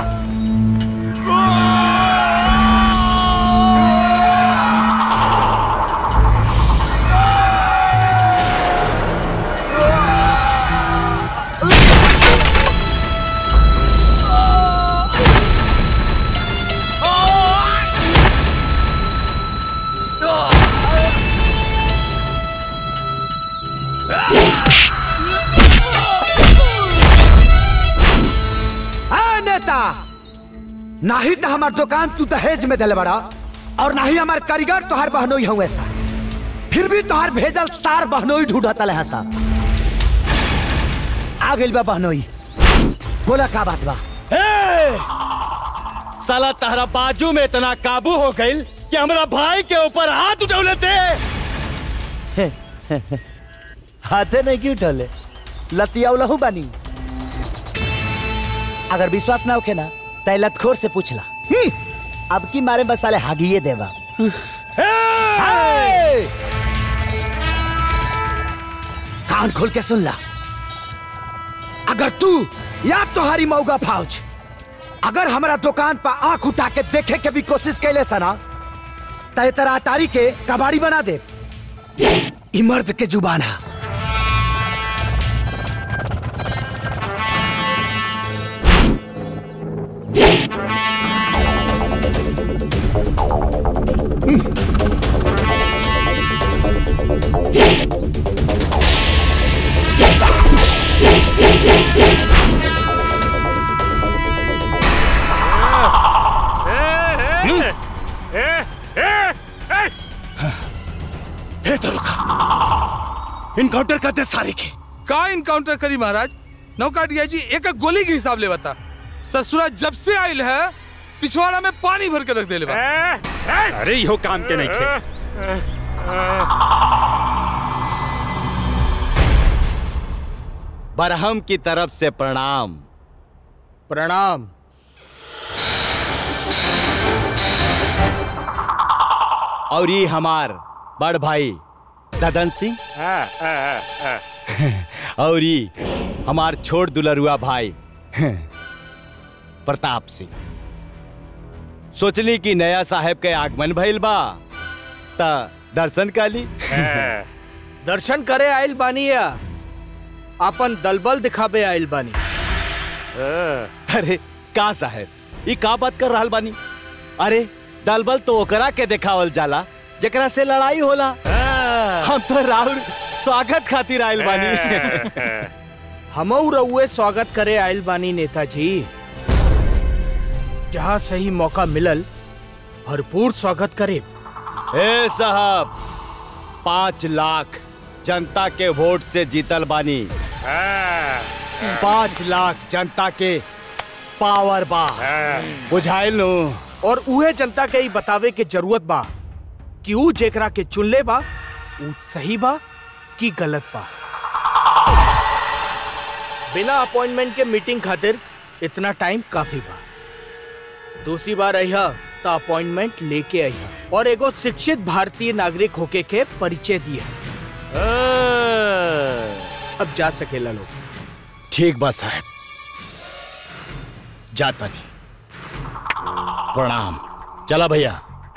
ना ही तो हमार दुकान तू दहेज में दिल बड़ा और ना ही हमार कारीगर तोहार बहनोई हूँ ऐसा। फिर भी तोहार भेजल सार बहनोई ढूंढता है सा। आ गइल बा बहनोई, बोला का बात बा? साला तहरा बाजू में इतना काबू हो गइल कि हमरा भाई के ऊपर हाथ उठौले थे। हाथे नहीं क्यों उठौले? लतियाउलहू बानी। अगर विश्वास ना होखे ना तै लतखोर से पूछला। अब की मारे मसाले हागिए देवा। कान खोल के सुन ला। अगर तू या तुम्हारी मौगा फौज अगर हमारा दुकान पर आंख उठा के देखे के भी कोशिश कैले सना तय तरह अटारी के कबाड़ी बना दे। ई मर्द के जुबान है। इनकाउंटर करते सारे के। का इनकाउंटर करी महाराज? नौका डीआईजी एक एक गोली के हिसाब ले बता। ससुरा जब से आयल है पिछवाड़ा में पानी भर के रख दे ले। अरे यो काम के नहीं खे। बरहम की तरफ से प्रणाम। प्रणाम। और ये हमार बड़ भाई ददन सिंह और ये हमार छोट दुलरुआ भाई प्रताप सिंह। सोचली कि नया साहेब के आगमन भइल बा ता दर्शन काली। दर्शन करे आइल बानी या अपन दलबल दिखाबे आइल बानी? अरे का साहेब ये का बात कर रहल बानी? अरे दलबल तो ओकरा के दिखावल जाला जेकरा से लड़ाई होला। हम तो राहुल स्वागत खातिर आइल बानी। हमऊ रउए स्वागत करे आइल बानी नेताजी। जहाँ सही मौका मिलल भरपूर स्वागत करे। ए साहब पाँच लाख जनता के वोट से जीतल बानी। पाँच लाख जनता के पावर बा, बुझाइल नु। और उहे जनता के ही बतावे के जरूरत बा कि ऊ जेकरा के चुनले बा ऊ सही बा कि गलत बा। बिना अपॉइंटमेंट के मीटिंग खातिर इतना टाइम काफी बा। दूसरी बार अहिया तो अपॉइंटमेंट लेके अहिया और एगो शिक्षित भारतीय नागरिक होके के परिचय दिया। अब जा सकेला लोग। ठीक बा साहब, जाता नहीं। प्रणाम। चला भैया।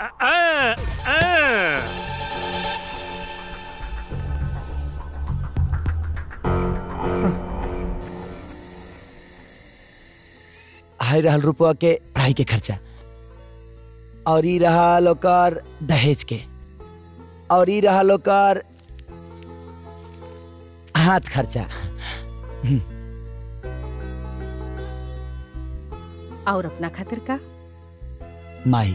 हाय रहल रुपया के पढ़ाई के खर्चा, और ई रहा लोकर दहेज के, और ई रहा लोकर हाथ खर्चा। और अपना खातिर का? माही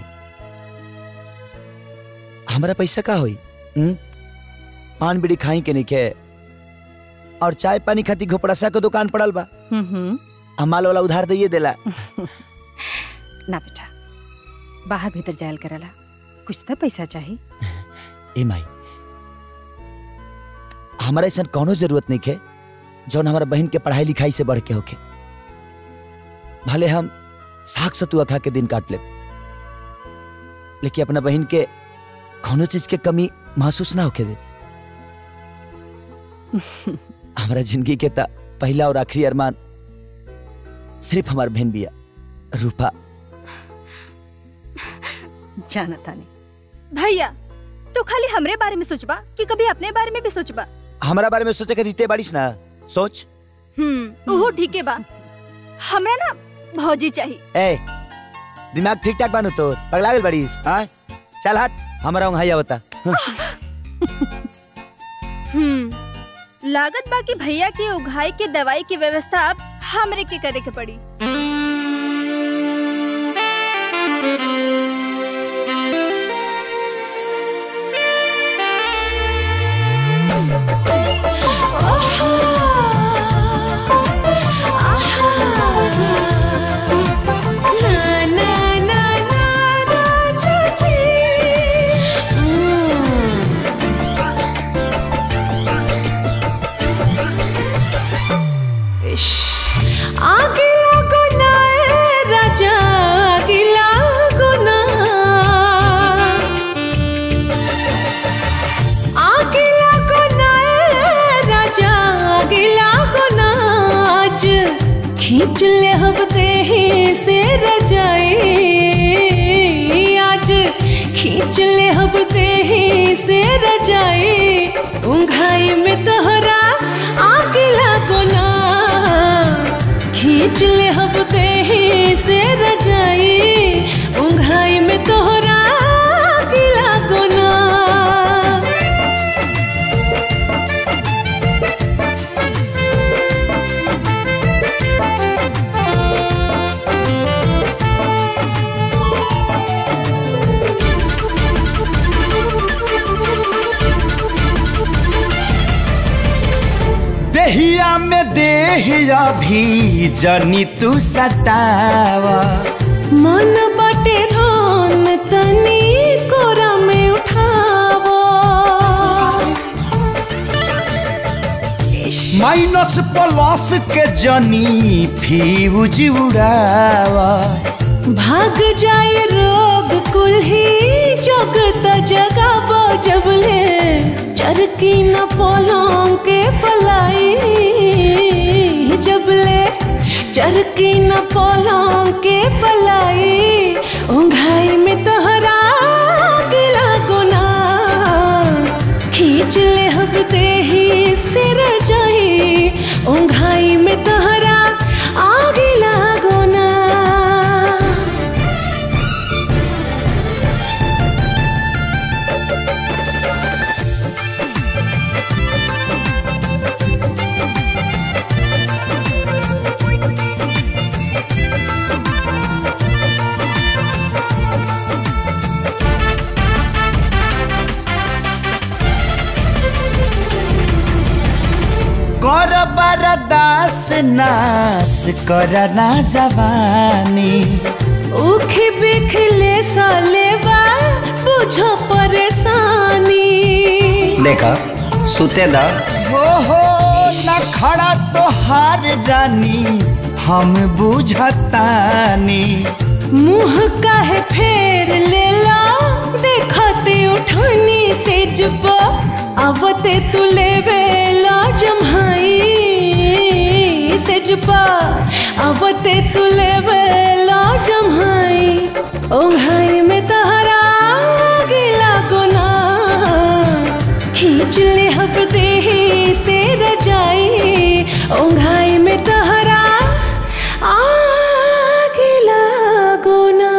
हमारा पैसा का होई? हुँ? पान बीड़ी खाई के निके और चाय पानी खाती घोपड़ासा के दुकान पड़ल बा। अमाल वाला उधार दिए देला। ना बेटा, बाहर भीतर जायल करला, कुछ तो पैसा चाहिए। ए माई, हमारा ऐसा कोनो जरूरत नहीं है जौन हमारा बहन के पढ़ाई लिखाई से बढ़ के होके। भले हम साग सतुआ खा के दिन काट ले, लेकिन अपना बहन के कोनो चीज के कमी महसूस ना होके दे। हमारा जिंदगी के ता पहला और आखिरी अरमान सिर्फ हमार बहन बिया रूपा। जाना तानी भैया, तू खाली हमरे बारे में सोचबा कि कभी अपने बारे में भी सोचबा? हमारा बारे में सोचे के दीते बारिश ना सोच। हम्म ओहो ठीक है बा। हमरा ना भौजी चाहिए। ए दिमाग ठीक ठाक बानू तो पगला गेल बारिश? हां चल हट, हमारा वहां होता। हम्म लागत बा कि भैया के उघाई के दवाई की व्यवस्था अब हमरे के करे के पड़ी। खींच ले हम देही से रजाई, आज खींच ले हम देही से रजाई। उंघाई में तोहरा आग लागो ना, खींच ले हम देही से रजाई। उंघाई में तोहरा आग लागो ना। देहिया में देहिया भी जनी तू सतावा। मन बाटे धान तनी कोरा में उठावा। माइनस प्लस के जनी फ्यूज उड़ावा। भाग जाए रोग कुल्ही जगत जग चरकी न पलंग के पलाई जबले चरकी न पलंग के पलाई ओंघाई में तहरा गिला गुना खींच ले हब देही सिर जाई ओंघाई में तहरा आगे लागो ना। कर बरदास नास कर ना जवानी उखी बिखले सालेबा बुझो परेशानी देखा सुते दा हो हो न खड़ा तो हार रानी हम बुझतानी मुँह काहे फेर लेला देखते उठानी से जब आवते तू लेवेला जम्हाई से जब आवते तू लेवेला जम्हाई ओंघाई में तहरा गिला गुना खींच ले हब देही से रजाई ओंघाई में तहरा आगे लागो ना।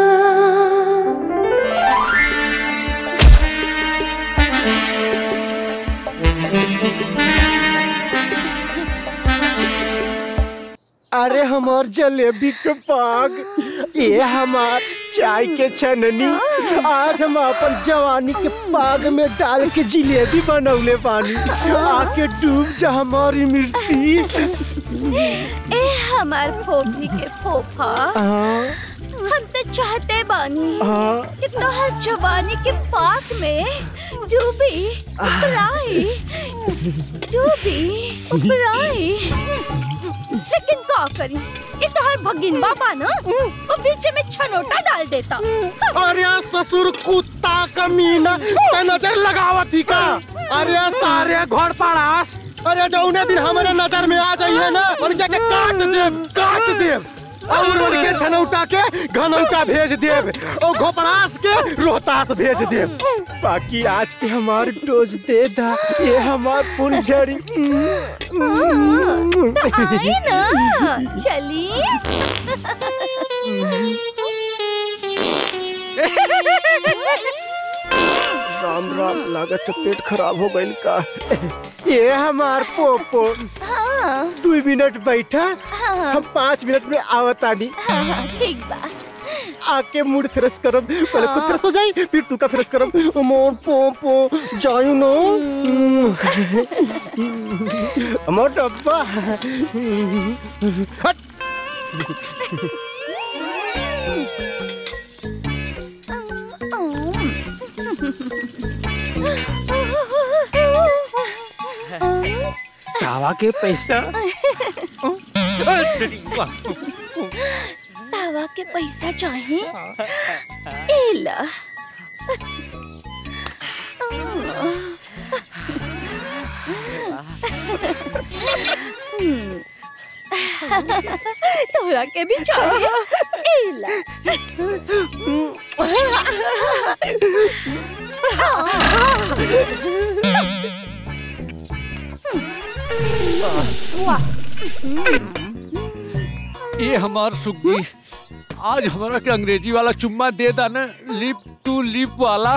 अरे हमार जलेबी के पाग ये हमार चाय के छननी आज हम अपन जवानी के पाग में डाल के जिलेबी बनौले पानी आके डूब जा हमारी मिर्ची। ए हमार फोफी के फोफा हम तो चाहते बानी कि तोहर जवानी के पाक में डूबी उपराई डूबी उपराई लेकिन का करी ये तोहर भगिन बाबा ना वो बीच में छनोटा डाल देता। अरे ससुर कुत्ता कमीना ते नजर लगावत ही का। अरे सारे घर पड़ास अरे जौने दिन हमारे नजर में आ जाइए ना उनके के काट देव काट देव और उनके छनौटा के घनौटा भेज देव और घोपड़ास के रोहतास भेज देव। बाकी आज के हमार डोज दे दा ये हमार फुलझड़ी आई ना चली राम राम लागत है पेट खराब हो गइल का। ये हमार पोपो दो मिनट बैठा हम पाँच मिनट में आवतानी। ठीक बा आके मूड फ्रेश करब पहले खुद फ्रेश हो जाई फिर तू का फ्रेश करब मोर पोपो जायू नो मोर डब्बा हट तावा के पैसा तावा के पैसा चाहिए एला तोरा के भी चाहिए एला ये हमार सुग्गी आज हमारा के अंग्रेजी वाला चुम्मा दे दा ना लिप टू लिप वाला।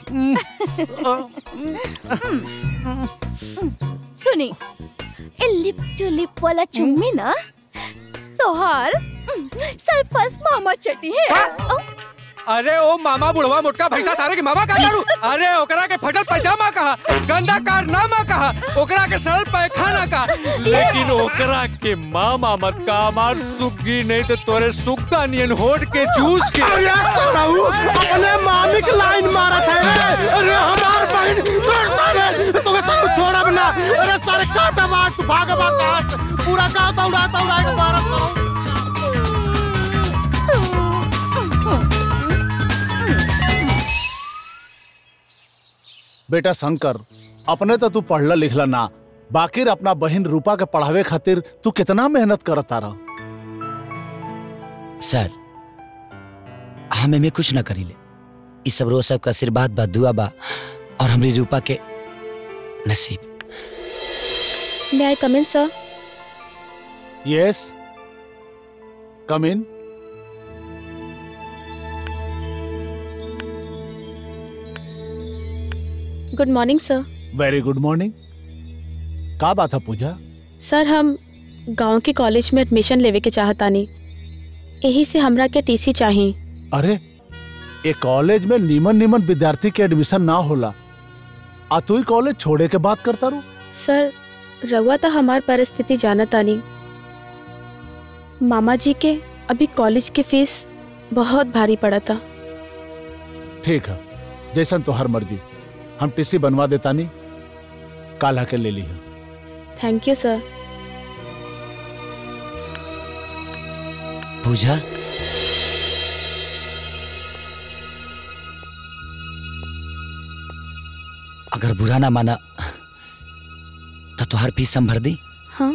सुनी ए लिप टू लिप वाला चुम्मी ना तोहार सरपस मामा चटी है। अरे ओ मामा बुढ़वा मोटका भैसा सारे के मामा का करू। अरे ओकरा के फटल पैजामा कहा गंदा कारनामा कहा ओकरा के सरल पैखाना का लेकिन ओकरा के मामा मत का मार सुग्गी नहीं तो तोरे सुक्का नियन होट के चूस के। अरे सराऊ अपने मामी की लाइन मारा था। अरे हमार बहन कर सारे तो के सब छोड़ा बना। अरे सारे काटा मार तू भाग भाग पूरा का दौड़ा दौड़ा के मारा सराऊ। बेटा शंकर अपने तो तू पढ़ला लिखला ना, बाकी अपना बहन रूपा के पढ़ावे खातिर तू कितना मेहनत करता रहा। सर हमें में कुछ ना करी ले, इस सब रोज सबका आशीर्वाद बा, दुआ बा और हमारी रूपा के नसीब। May I come in, sir? Yes, come in. Good morning sir. Very good morning. का बात है पूजा? सर हम गांव के कॉलेज में एडमिशन लेवे के चाहतानी, यही से हमरा के टीसी चाहिए। अरे ये कॉलेज में नीमन नीमन विद्यार्थी के एडमिशन ना होला, आ तू ही कॉलेज छोड़े के बात करता रू? सर रउआ तो हमार परिस्थिति जानतानी, मामा जी के अभी कॉलेज की फीस बहुत भारी पड़ा था। ठीक है, जैसन तो हर मर्जी, हम टीसी बनवा देता नहीं, काला के ले ली। थैंक यू सर। पूजा अगर बुरा ना माना तो तुहार फीस हम भर दी। हाँ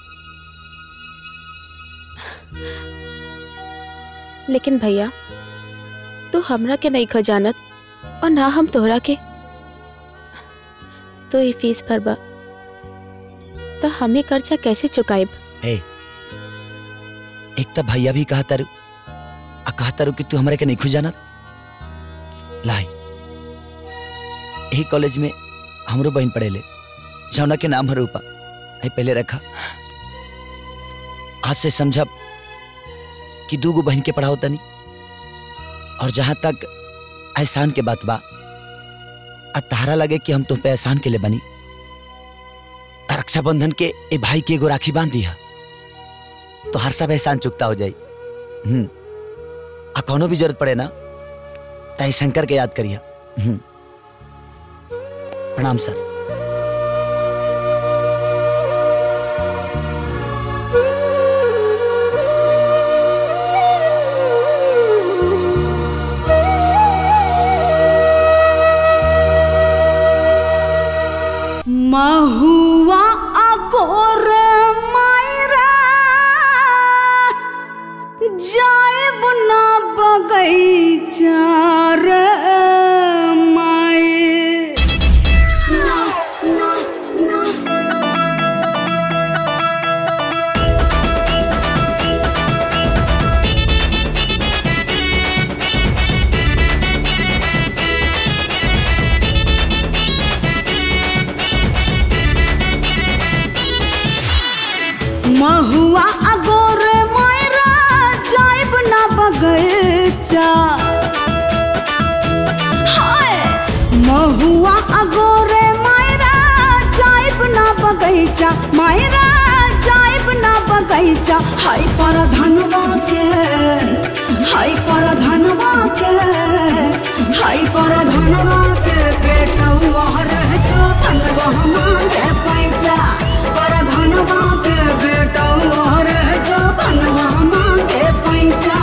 लेकिन भैया तू हमरा के नहीं खजानत और ना हम तोहरा के, तो ये फीस भरबा तो हमें कर्जा कैसे चुकाएब? ए, एक तो भैया भी कहा तारू आ कहा तारू कि तू हमारे के नहीं खुजानत। लाई यही कॉलेज में हमरो बहन पढ़े ले, जौना के नाम है रूपा, आई पहले रखा। आज से समझब कि दू गो बहन के पढ़ाओ तनी, और जहां तक एहसान के बात बा, तारा लगे कि हम तुम पे एहसान के लिए बनी, रक्षाबंधन के ए भाई के एगो राखी बांध दिया तो हर सब एहसान चुकता हो जाई। हम्म आ कौनो भी जरूरत पड़े ना ताई शंकर के याद करिया। हम्म प्रणाम सर। महुआ अगोर मायरा जाएब ना बगैचा रे माए। ना ना ना महुआ अगोर मायरा जाइब ना बगैचा। हाय महुआ अगोर मायरा जाइब ना बगैचा, मायरा जाइब ना बगैचा। हाय पर धनवा के, हाय पर धनवा के, हाय पर धनवा के बेटवा रह जो धनवा मांगे पैसा। पर धनवा के बेटा और जो धनवा मांगे पैसा।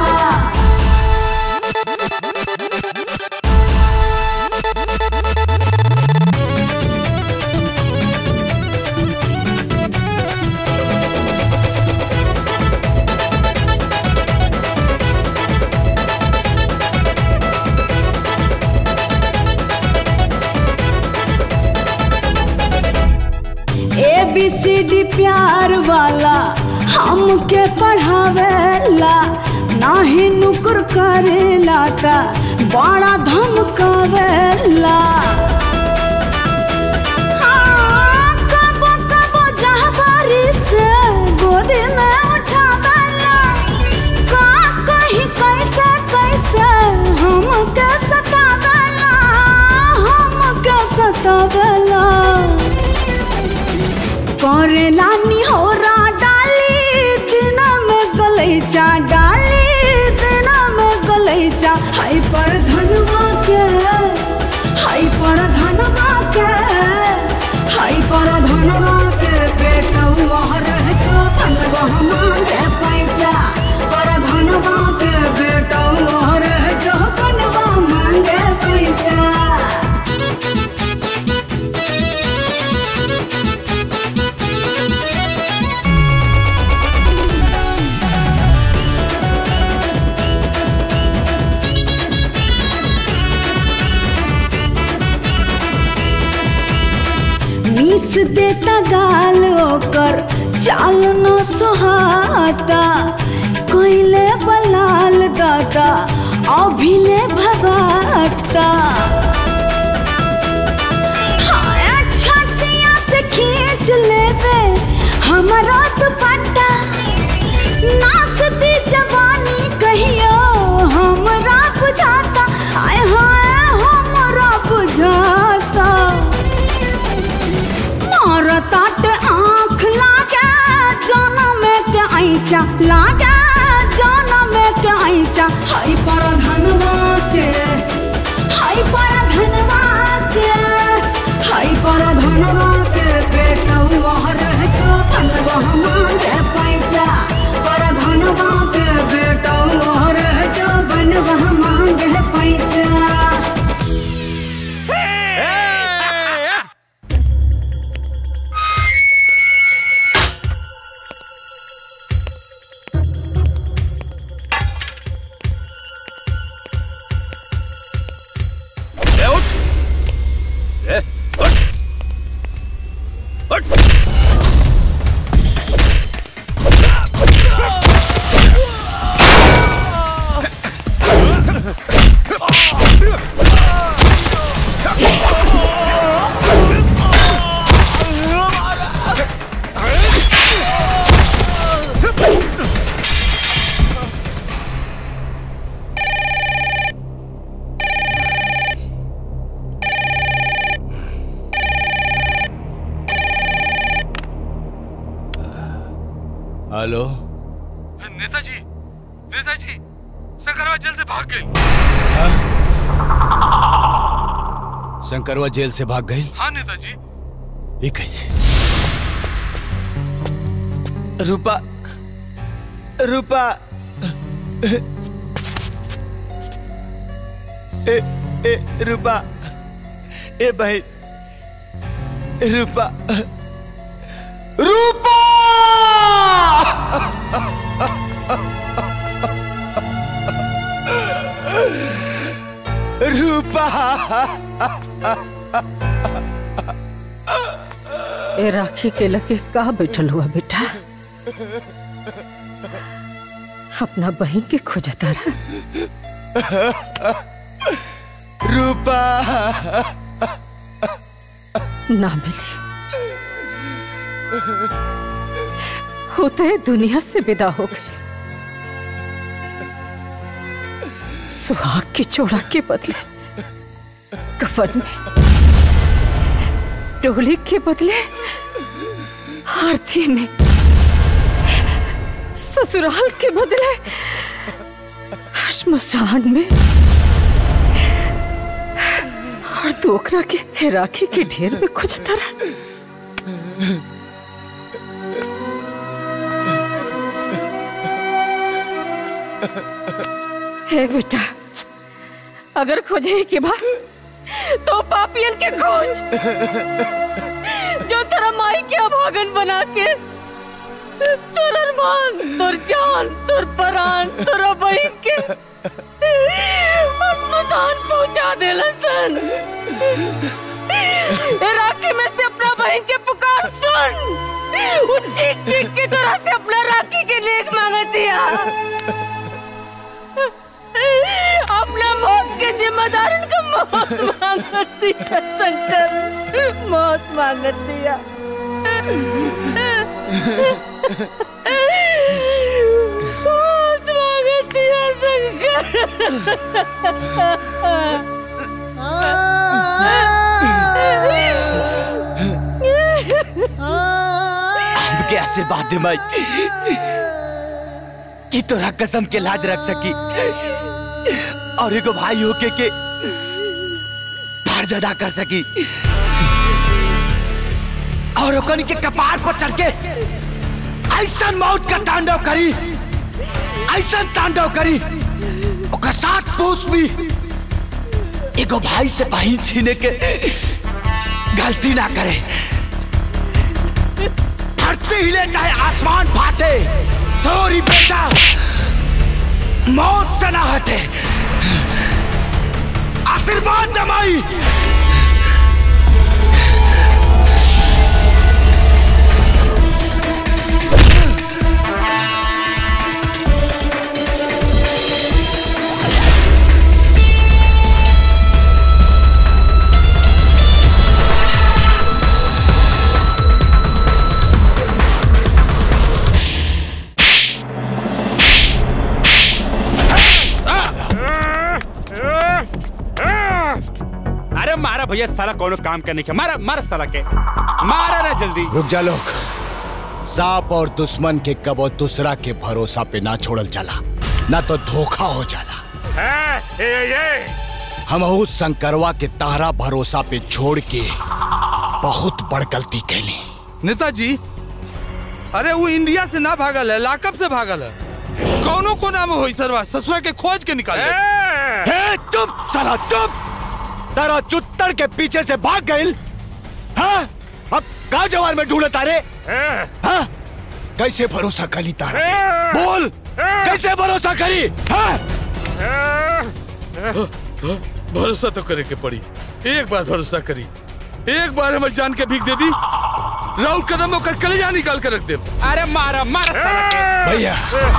ए बी सी डी प्यार वाला हमके पढ़ावेला, नाही नुकुर करेला ता बड़ा धमकावेला। हाँ, कबो कबो जहबारी से गोदी में उठावेला, का कहीं कैसे कैसे हमके सतावेला, हमके सतावेला। करेला निहोरा डाली दिन में गलैचा, डाली दिन में गलैचा। हाय पर धनवा के, हाय पर धनवा के, हाय पर धनवा के बेटवा रह जो धनवा मांगे पैसा। पर धनवा के बेटवा रह जो धनवा मांगे पैसा। देता गाल ओकर चाल न सुहाता कोइले बलाल दादा अभिले भवाता हाँ, छतिया से खींच लेवे हमारा दुपट्टा नाचती जवानी कहियो हमरा बुझाता आय हाय हमरा बुझाता मारताटे आँख लागे जनम के ऐचा लागे जनम के ऐचा हाय पर धनवा के हाय पर धनवा के हाय पर धनवा के बेटवा रह जो बनवा मांगे पैसा पर धनवा के बेटवा रह जो बनवा मांगे पैसा हेलो नेताजी नेताजी शंकरवा जेल से भाग गई। शंकरवा जेल से भाग गई? हाँ नेताजी। ये कैसे? रूपा रूपा ए ए रूपा ए भाई रूपा रूपा रूपा ए राखी के लगे कहा बैठल हुआ बेटा अपना बहन के खोजता रहा रूपा ना मिली होते दुनिया से विदा हो गई सुहाग की चोड़ा के बदले कफन में डोली के बदले आरती में ससुराल के बदले श्मशान में और दोकरा के राखी के ढेर में खुजता रहा। हे बेटा अगर खोजे के बाद तो पापियन के खोज जो तेरा माई के अभागन बना के तोर अरमान तोर जान तोर परान तोरा बहन के मसान पहुंचा देला सन। राखी में से अपना बहन के पुकार सुन वो चीख चीख के तोरा से अपना राखी के लेख मांगा दिया अपना मौत के जिम्मेदार का मौत मांगत दिया शंकर मौत मांगत दिया मौत मांगत दिया शंकर। हमके आशीर्वाद दे माई कि तोरा कसम के लाज रख सकी और एगो भाई होके के फर्ज अदा कर सकी और ओकनी के कपार पर चढ़ के ऐसा मौत का तांडव करी ऐसा तांडव करी ओकर साथ पूछ भी एगो भाई से बहिन छीने के गलती ना करे। धरती हिले चाहे आसमान फाटे थोड़ी बेटा मौत से ना हटे। आशीर्वाद दमाई भैया साला कोनो काम करने के मारा मारा साला के मारा ना जल्दी। रुक जा लोग, सांप और दुश्मन के कबो दूसरा के भरोसा पे ना छोड़ल जाला, ना तो धोखा हो जाला। ए, ए, ए। हम उस शंकरवा के तारा भरोसा पे छोड़ के बहुत बड़ गलती कैली। नेताजी, अरे वो इंडिया से ना भागल है, लाकअप से भागल है। कौनो को नाम हो सरवा ससुरा के खोज के निकाल ले। हे चुप साला चुप, तारा चुत्तर के पीछे से भाग गई। हाँ? अब का जवान में ढूंढे तारे? हाँ? कैसे भरोसा करी तारा पे? बोल, कैसे भरोसा करी? हाँ? भरोसा तो करे के पड़ी, एक बार भरोसा करी, एक बार हमारी जान के भीख दे दी, राउर कदम होकर कलेजा निकाल कर रख दे। अरे मारा मारा साला के। भैया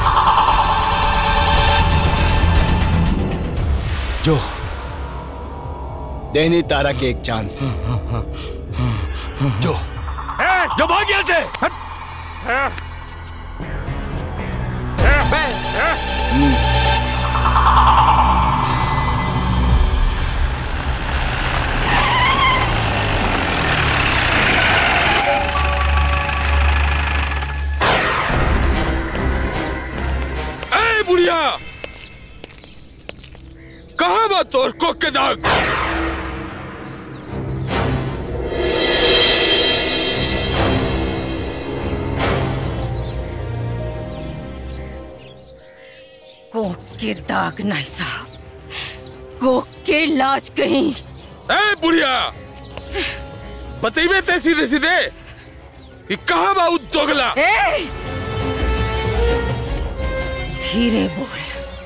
जो देनी तारा के एक चांस, जो जो भाग यहाँ से। ए बुढ़िया, कहाँ बात तोर कोक के दाग? कोक के दाग नहीं साहब, कोक के लाज कहीं। ए बुढ़िया, बतेबे ते सीधे सीधे कि कहाँ बा उ दोगला? ए! धीरे बोल,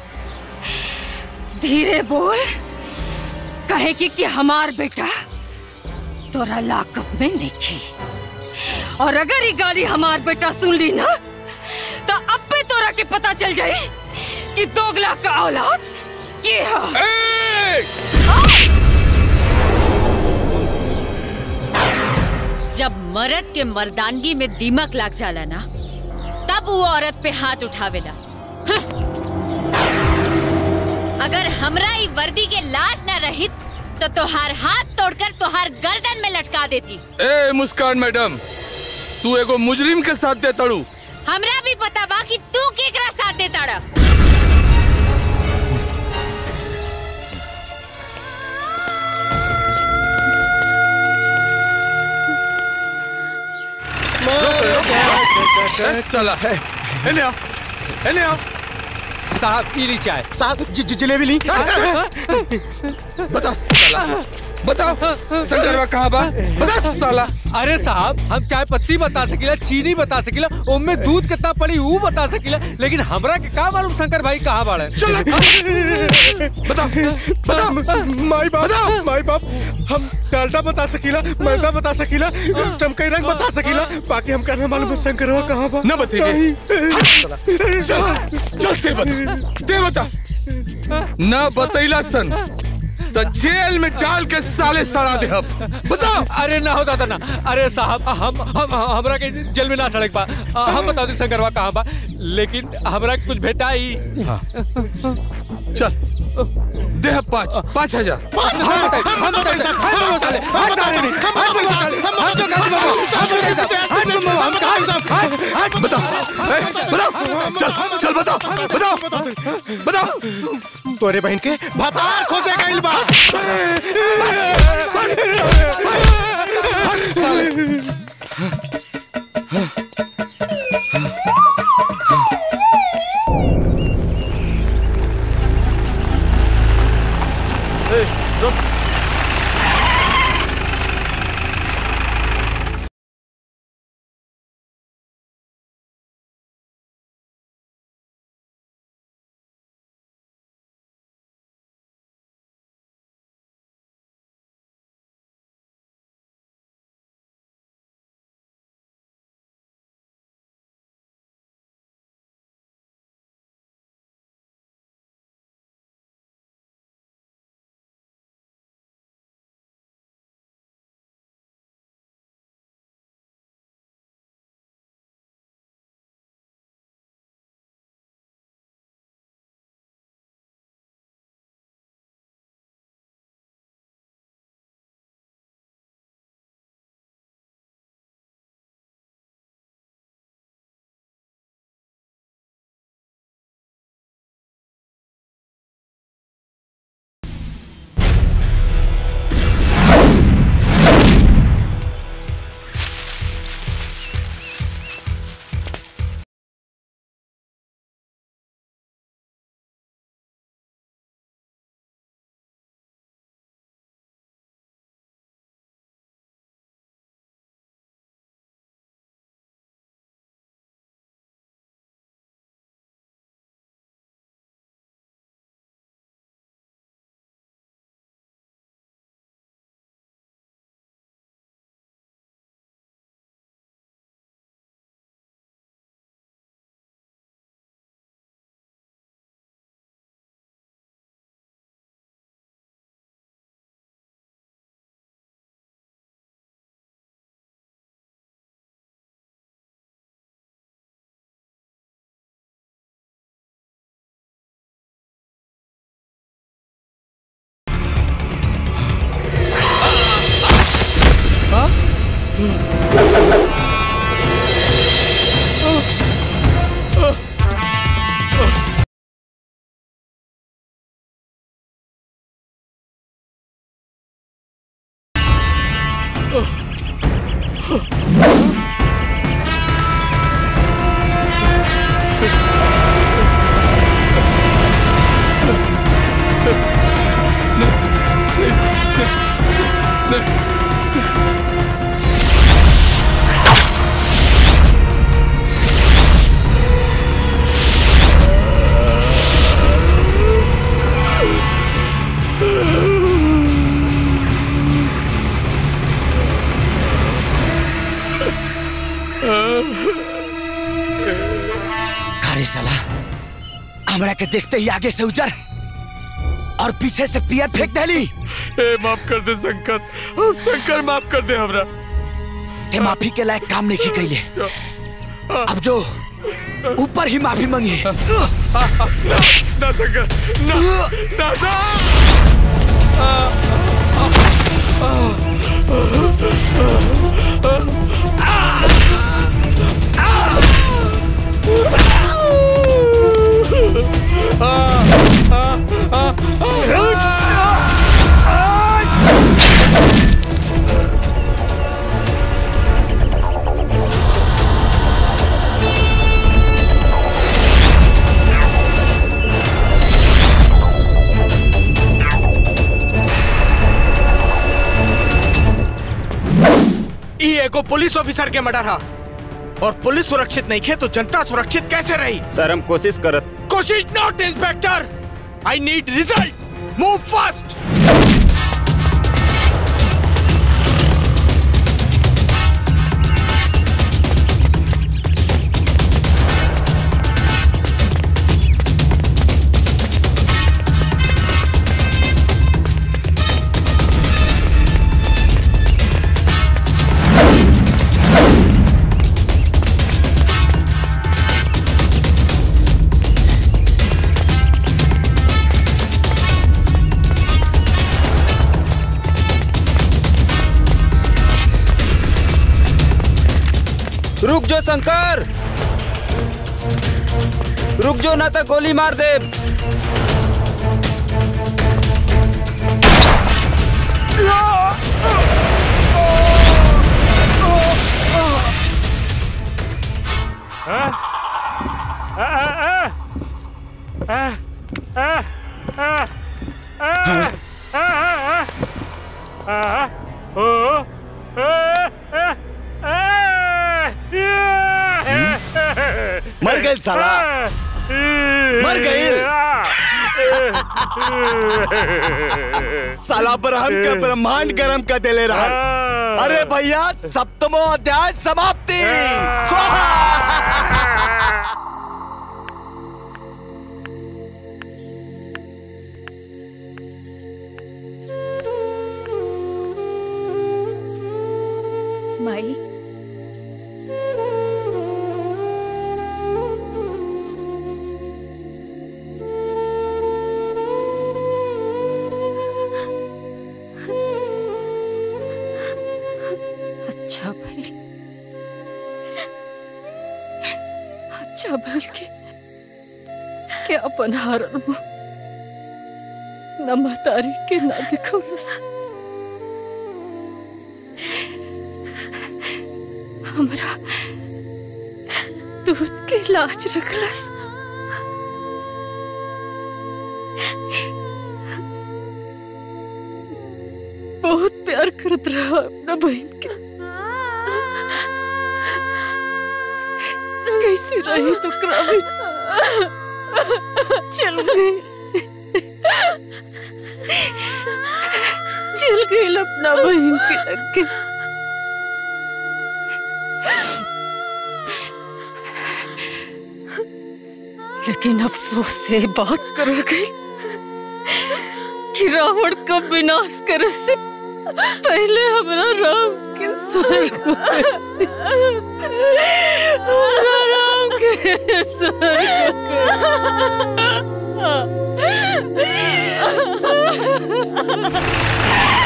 धीरे बोल, कहे कि, कि हमार बेटा तोरा लाकअप में नहीं खी, और अगर ये गाली हमार बेटा सुन ली ना तो अब पे तोरा के पता चल जाए कि दोगला का औलाद के है। जब मर्द के मर्दानगी में दीमक लाग जाला ना, तब वो औरत पे हाथ उठावेला। अगर हमरा ई वर्दी के लाज न रहित तो तोहार हाथ तोड़कर तोहार गर्दन में लटका देती। ए मुस्कान मैडम, तू एगो मुजरिम के साथ दे तड़ू। हमरा भी पता बा कि तू केकरा साथ दे ताड़ा। साला है, एने आओ, एने आओ। साहब पीली चाय। साहब जलेबी ली। बता साला, बताओ शंकरवा कहाँ बा? बता साला। अरे साहब, हम चाय पत्ती बता सकीला, चीनी बता सकीला, उनमें दूध कितना पड़ी वो बता सकीला, लेकिन हमरा के का मालूम शंकर भाई कहाँ बाड़े? चल बताओ, बताओ माई बाप, माई बाप, हम डालडा बता सकीला, मैदा बता सकीला, चमकई रंग बता सकीला, बाकी हम करना मालूम है शंकरवा कहाँ बा? न बतेगे। चल चल दे बता, दे बता। न बतैला सन तो जेल में डाल के साले सड़ा दे। अब बताओ। अरे ना हो दादा ना। अरे साहब, हम हम हमरा के जेल में ना सड़क बा। हम बता दे शंकरवा कहाँ बा, लेकिन हमरा कुछ भेटाई। हाँ। चल दे पाँच पाँच हजार। पाँच हजार बताइए, हम बताइए, हम साले, हम तारे नहीं, हम तो साले, हम तो गाली बाबू, हम तो हम तो हम कहाँ हम बताओ, बताओ, चल चल बताओ, बताओ, बताओ। तोरे बहन के भतार खोजे गइल बा। ए, रुक। अरे साला हमरा के देखते ही आगे से उजर और पीछे से पियर फेंक देली। ए माफ कर दे शंकर, अब शंकर माफ कर दे हमरा। ते माफी के लायक काम नहीं कैले, अब जो ऊपर ही माफी मांगी। ना, ना शंकर, ना, ना, ना। ई एगो पुलिस ऑफिसर के मर्डर हा और पुलिस सुरक्षित नहीं खे तो जनता सुरक्षित कैसे रही? सर हम कोशिश करत। कोशिश not inspector, I need result, move fast. रुक जो शंकर, रुक जो ना तो गोली मार दे। मर गए साला, मर गए साला ब्रह्म का ब्रह्मांड गरम का दिले रहा। अरे भैया सप्तमो अध्याय समाप्ति। माई अच्छा भाई, अच्छा भल के क्या अपन हारन मुँह न महतारी के ना दिखौलस, हमरा दूध के लाज रखलस। बहुत प्यार करत रहा अपना बहन के, कैसे रही तो क्रामी चल गई, चल गई अपना बहन के लगे। लेकिन अफसोस से बात कर गई कि रावण का विनाश करे से पहले हमारा राम के स्वर्ग हमारा राम के स्वर्ग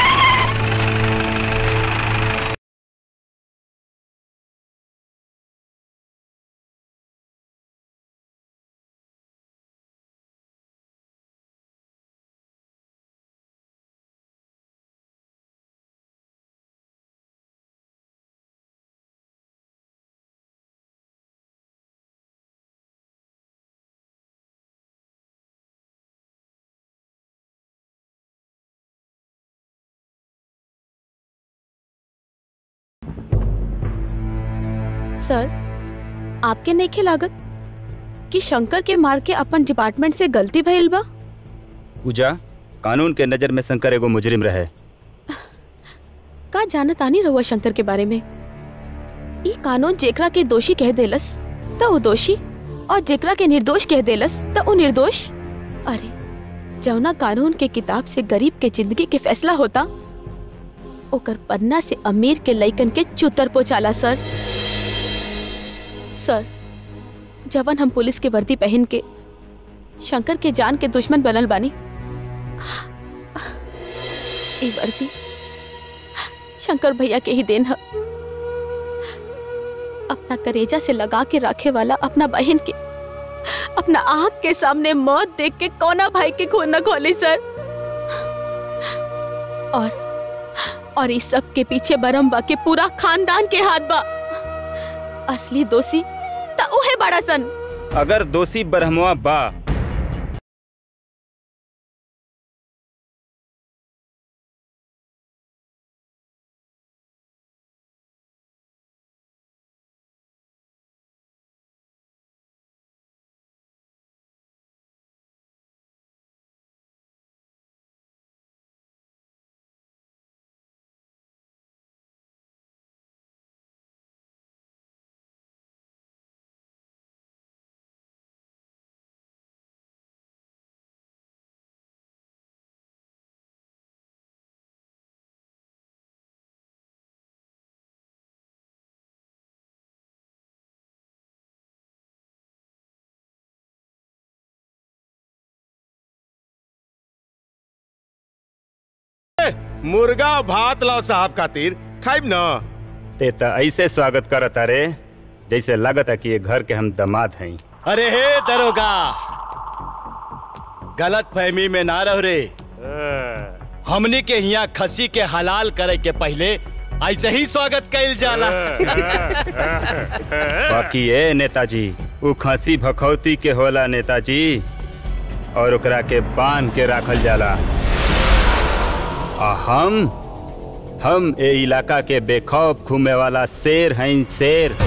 सर, आपके नइखे लागत कि शंकर के मार के अपन डिपार्टमेंट से गलती भइल बा? पूजा, कानून के नजर में शंकर एगो मुजरिम रहे। का जानत आनी रहुआ शंकर के बारे में? ई कानून जेकरा के दोषी कह देलस त वो दोषी और जेकरा के निर्दोष कह देलस त वो निर्दोष। अरे जौना कानून के किताब से गरीब के जिंदगी के फैसला होता, ओकर पन्ना से अमीर के लइकन के चुतर पोचाला। सर सर जवन हम पुलिस के वर्दी पहन के शंकर के जान के दुश्मन बनल बानी, ई वर्दी शंकर भैया के ही देन है। अपना करेजा से लगा के रखे वाला अपना बहन के अपना आँख के सामने मौत देख के कौना भाई के खून न खोली सर। और और इस सब के पीछे बरम्बा के पूरा खानदान के हाथ बा। असली दोषी ता उहे बड़ा सन। अगर दोषी ब्रह्मवा बा मुर्गा भात लाओ साहब खातिर खाइब न। ते त ऐसे स्वागत करत अरे जैसे लागत है कि ये घर के हम दामाद हैं। अरे हे दरोगा, गलत फहमी में ना रह रे। हमनी के यहाँ खसी के हलाल करे के पहले ऐसे ही स्वागत कैल जाला। बाकी ये नेताजी, उ खसी भखौती के होला नेताजी, और ओकरा के बांध के राखल जाला। आ हम हम ए इलाका के बेखौफ घूमे वाला शेर हैं, शेर।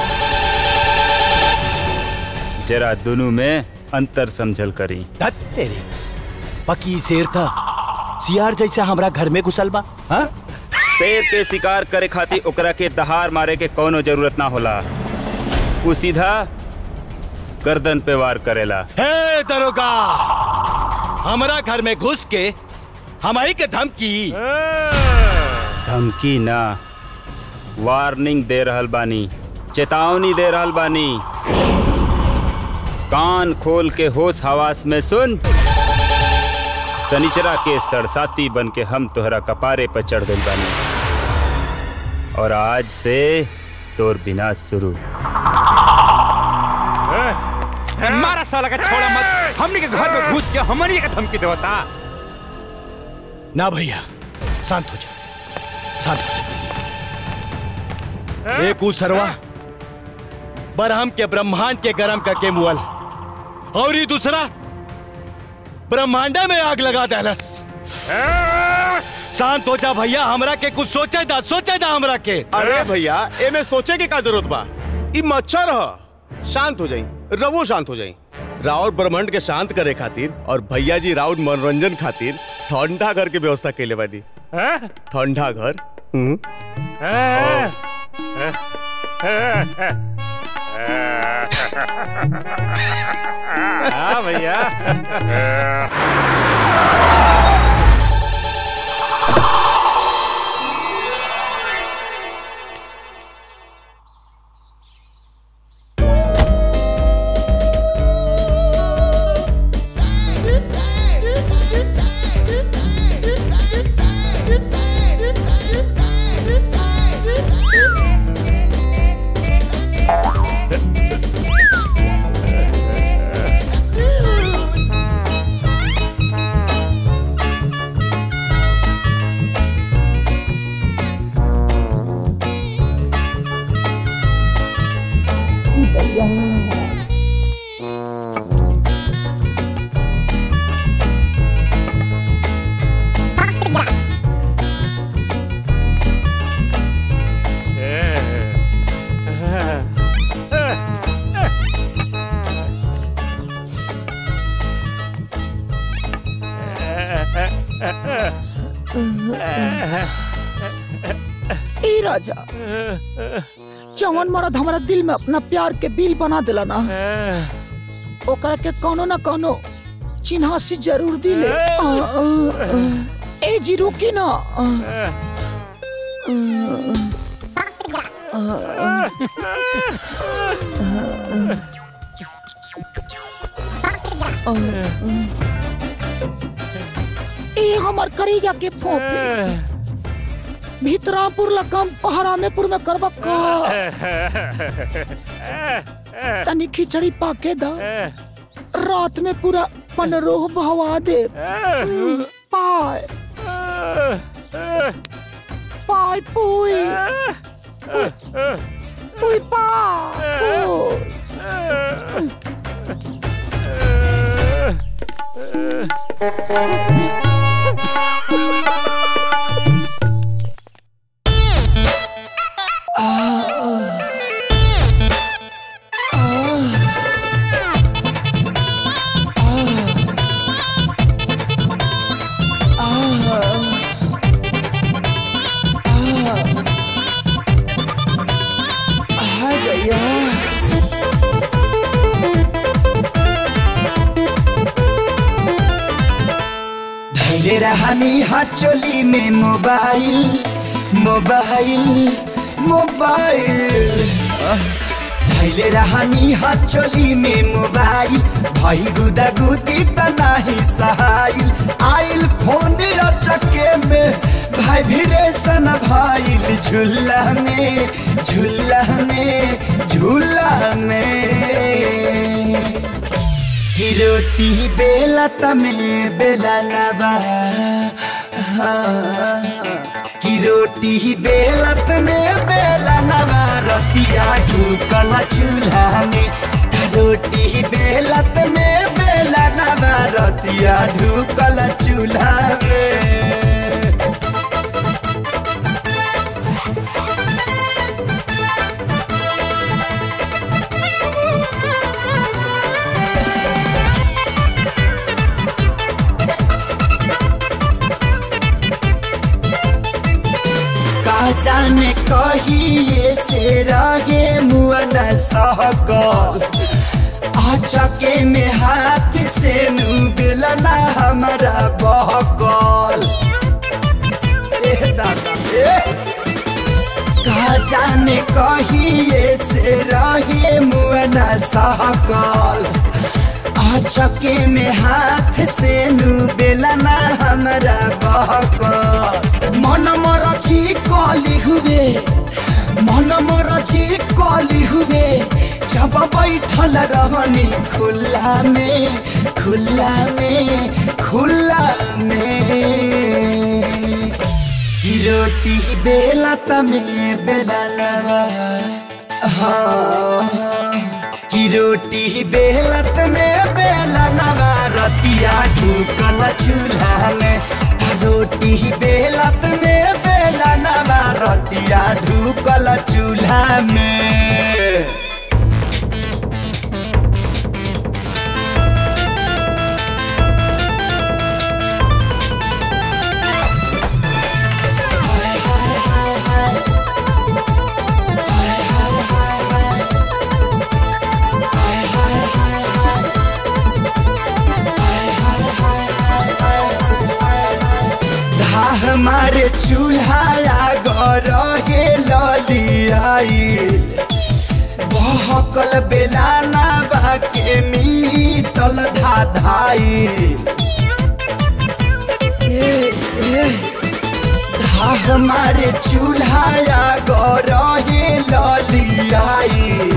जरा दोनों में अंतर समझल करी। धत तेरी पकी शेर था, सियार जैसा हमरा घर में घुसल बा। हाँ? शेर के शिकार करे खातिर ओकरा के दहाड़ मारे के कोनो जरूरत ना होला। वो सीधा गर्दन पे वार करेला। हे दरोगा, हमरा घर में घुस के हमारी के धमकी धमकी ना, वार्निंग दे रहल बानी, चेतावनी दे रहल बानी। कान खोल के होश हवास में सुन। सनिचरा के सरसाती बन के हम तोहरा कपारे पर चढ़ गइल बानी, और आज से तोर बिना शुरू। मारा साला का छोड़ा मत। हमनी के घर में घुस के हमनी के धमकी देवता। ना भैया, शांत हो जा, शांत हो जा। एक उसरवा बरहम के ब्रह्मांड के गरम करके मुअल, और ये दूसरा ब्रह्मांडा में आग लगा देलस। शांत हो जा भैया, हमरा के कुछ सोचे दा, सोचे दा हमरा के। अरे भैया, ए में सोचे के का जरूरत बा? ई मच्छर ह। शांत हो जाई, रवो शांत हो जाई। राउर ब्रह्मांड के शांत करे खातिर और भैया जी राउर मनोरंजन खातिर ठंडा घर के व्यवस्था कैले बानी। ठंडा घर। हाँ भैया। राजा, जवन मर्द हमारा दिल में अपना प्यार के बिल बना दिला ना, ओकरा के कोनो ना कोनो चिन्हासी जरूर दिले। ए जी रुकी ना। ए हमार करेगा के फोपे भीतरापुर लकम पहरामेपुर में करबा का तनी खिचड़ी पाके दा, रात में पूरा पनरोह बहवा दे। पाय पाय पुई पुई पाय धैले रहनी हाथ चोली में मोबाइल मोबाइल मोबाइल धैले रहनी हाथ चोली में मोबाइल भाई गुदा गुदी तनाही सहाइल आइल फोन चक्के में भाई भिरेसन भाईल झूला में झूला में झूला में की रोटी बेला तमे बेला नबा की रोटी बेला तमे बेला नबा रतिया ढूकल चूल्हा में रोटी बेला तमे बेला नबा रतिया ढूकल चूल्हा में। जाने कहिए से रहे मुअन सहकल आचके में हाथ से नुबलना हमारा बहकल। कहा जाने कहिए से रहे मुअन सहकल आचके में हाथ से नुबलना हमारा बहकल। मन मरची कली हुए मन मरची कली हुए जब बैठल रहनी खुला में खुला में खुला में की रोटी बेला तमे बेला नवा हाँ की रोटी बेला तमे बेला नवा रतिया ढूकल चूल्हा में रोटी बेलत में बेला नवा रतिया ढूकल चूल्हा में। हमारे चूल्हा गरहे ललियाइल बहकल बेलाना बाके मीतल धाधाइल हमारे चूल्हा गरहे ललियाइल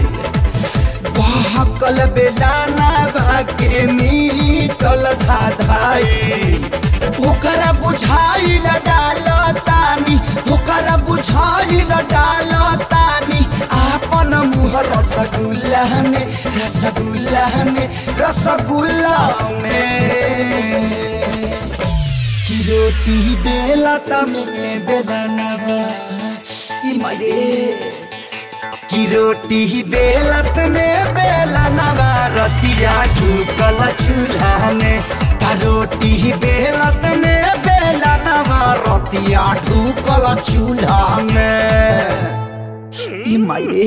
बहकल बेलाना बाके मीतल धाधाइल ओकरा बुझाइल डालतानी ओकरा बुझाइल डालतानी आपन मुँह रसगुल्ला में रसगुल्ला में रसगुल्ला में की रोटी बेला तमे बेलनवा ई माये की रोटी बेलत में बेलनवा रतिया ढूकल चूल्हा में रोटी बेलत में बेला नवा रतिया ढूकल चूल्हा में। माई रे।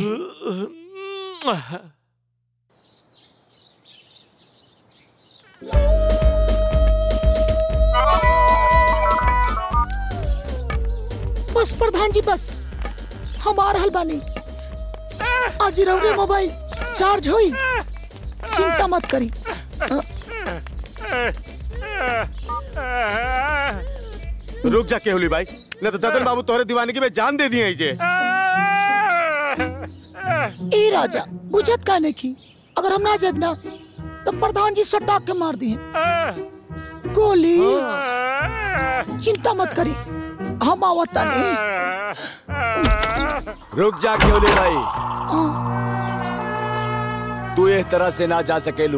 बस प्रधान जी बस हम आ रहल बानी। आज रउरे मोबाइल चार्ज होई, चिंता मत करी। रुक जा केहुली भाई, न तो ददन बाबू तोहरे दीवानगी में जान दे दिए इजे। ए राजा बुझत काने की, अगर हम ना जाब ना तो प्रधान जी सटा के मार दिए गोली। चिंता मत करी, हम आवता नहीं। रुक जा केहुली भाई, तू इस तरह से ना जा सकेलू।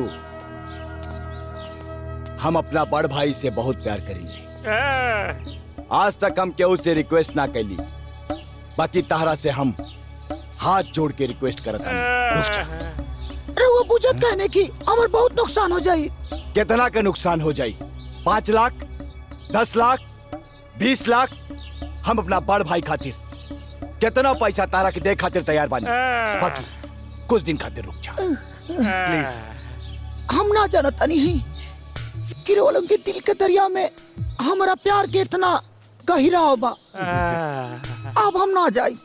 हम अपना बड़ भाई से बहुत प्यार करेंगे। आज तक हम केहू से रिक्वेस्ट ना कैली, बाकी ताहरा से हम हाथ जोड़ के रिक्वेस्ट करता हूं। वो बुझत कहने की हमार बहुत नुकसान हो जाई। कितना का नुकसान हो जाई? पाँच लाख, दस लाख, बीस लाख? हम अपना बड़ भाई खातिर कितना पैसा तारा के दे खातिर तैयार बानी। बाकी कुछ दिन खातिर रुक जा प्लीज। हम ना जानता नहीं कि रोलों के दिल के दरिया में हमारा प्यार के इतना गहरा होगा। अब हम ना जाई।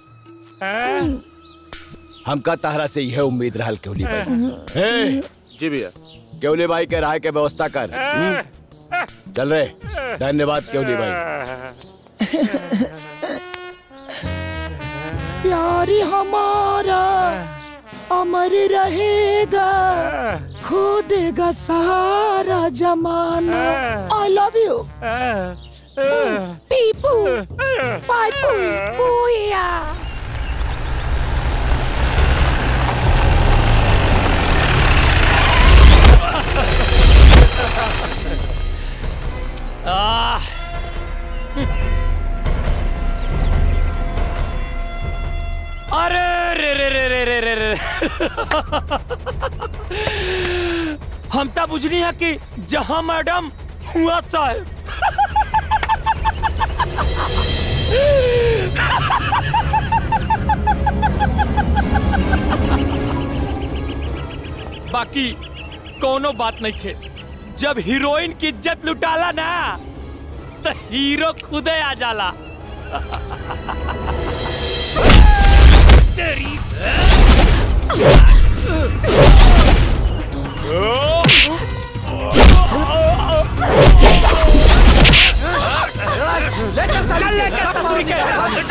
हमका ताहरा से यह उम्मीद रहल केवली भाई। जी भैया। केवली भाई के राय के व्यवस्था कर। चल रे। धन्यवाद केवली भाई। प्यार हमारा अमर रहेगा, खो देगा सारा जमाना। आई लव यू पीपू पाइपू पूया। अरे रे रे रे रे रे रे रे हम तो बुझनी है कि जहां मैडम हुआ साहब। बाकी कोनो बात नहीं थे, जब हीरोइन की इज्जत लुटाला ना तो हीरो खुदे आ जाला। तेरी चल ले के ससुरी के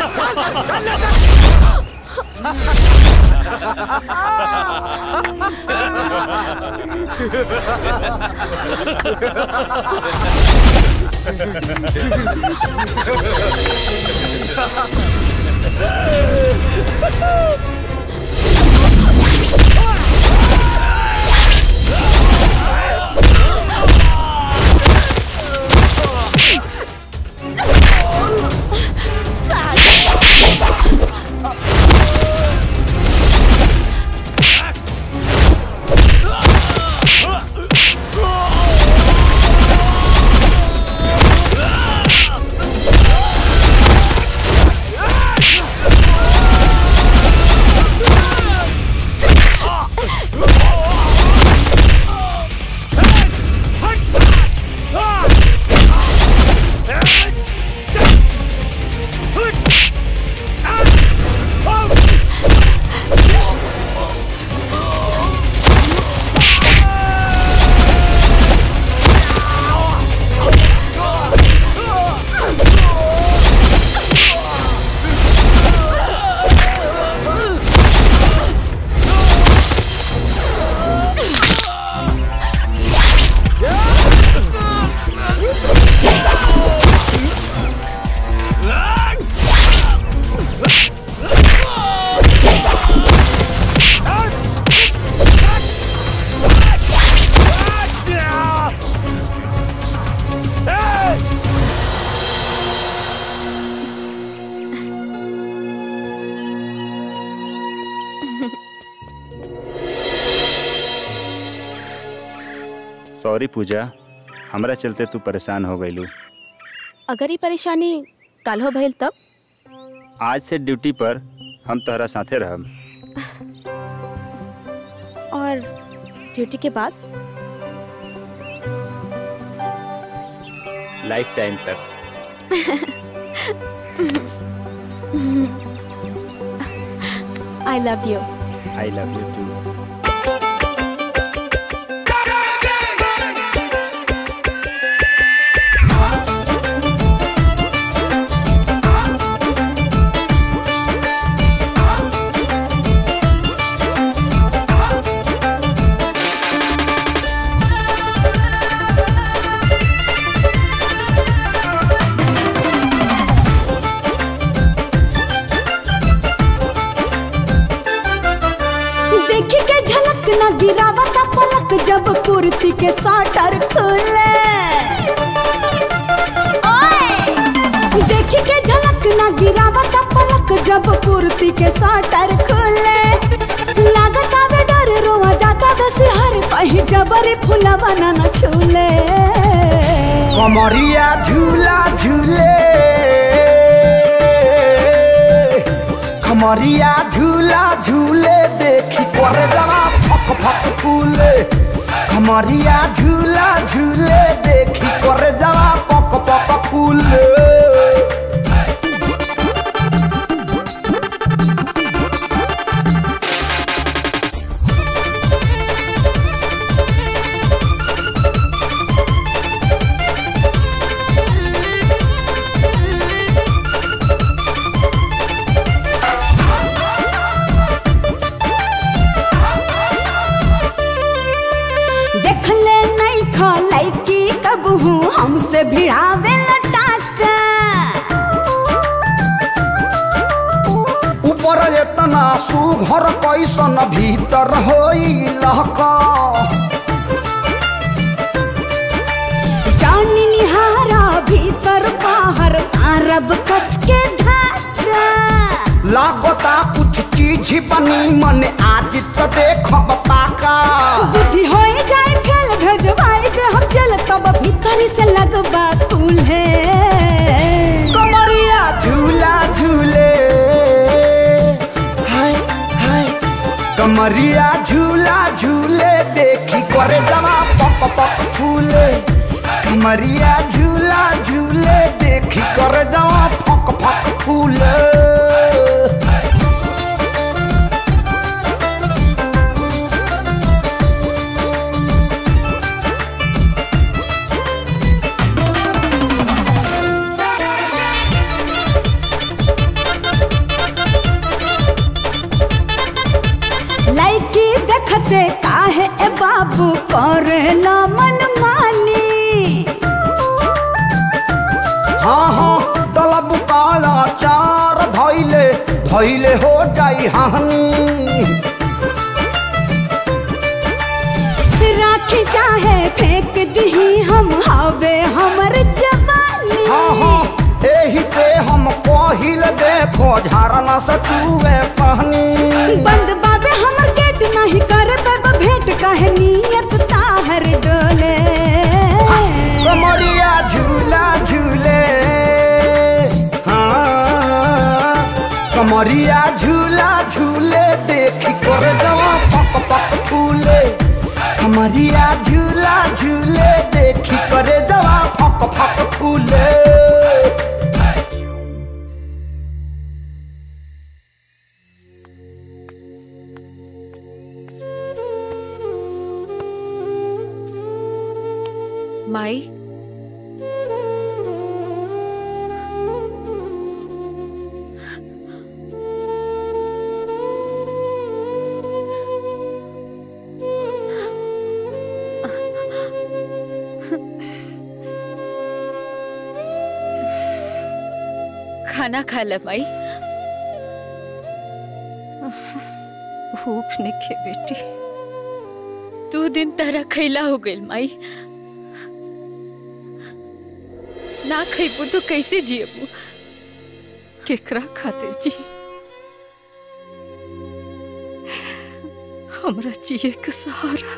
सॉरी पूजा, हमरा चलते तू परेशान हो गईलू। अगर ये परेशानी कल हो भइल तब? आज से ड्यूटी पर हम तोहरा साथे रहब। और ड्यूटी के बाद? लाइफ टाइम तक। I love you. I love you too. देखी के झलक न गिरावत पलक जब कुर्ती के साटर खुले। ओए देखी के झलक न गिरावत पलक जब कुर्ती के साटर खुले। लागत आवे डर रोआ जाता वैसे हर कहीं जबरी फुलवा न छूले। कमरिया झूला झूले, कमरिया झूला झूले देखी करे जरा फक फक फूले। कमरिया झूला झूले देखी करे जरा पक पक फूले। कब हूँ हमसे भिड़ावे लटाका। ऊपर इतना सुघर कैसन भीतर होई लहका। जानी निहारा भीतर बाहर मारब कस के धागा। लागता कुछ चीज बनी मन आज तो देखब पाका। बुद्धि होई जाए फेल भेजवाई दे हम जल तब भीतर से लगबा कुल है। कमरिया झूला झूले, हाय हाय कमरिया झूला झूले देखी करे जवा पक पक फूले। कमरिया झूला झूले देखी करे जवा फक फक फूले। लड़की देखते काहे ए बाबू करेला मन मानी। हाँ हाँ तलब काला चार धैले धैले हो जाई हानि। राखी चाहे फेंक दही हम हवे हमर जवानी। हाँ हाँ एही से हम कोहिल देखो झरना से चूहे पानी। बंद बाबे हमर गेट नहीं करे बाबा भेंट काहे नियत ताहर डोले। कमरिया झूला झूले, हाँ कमरिया झूला झूले देखी कर जवा पक पक फूले। कमरिया झूला झूले देखी करे जवा फक फक फूले। माई खाना खा ले माई। भूख नहीं बेटी। दो दिन तरह खैला हो गई माई। ना खैबू तो कैसे जियबू? केकरा खातिर जी? हमरा जिए के सहारा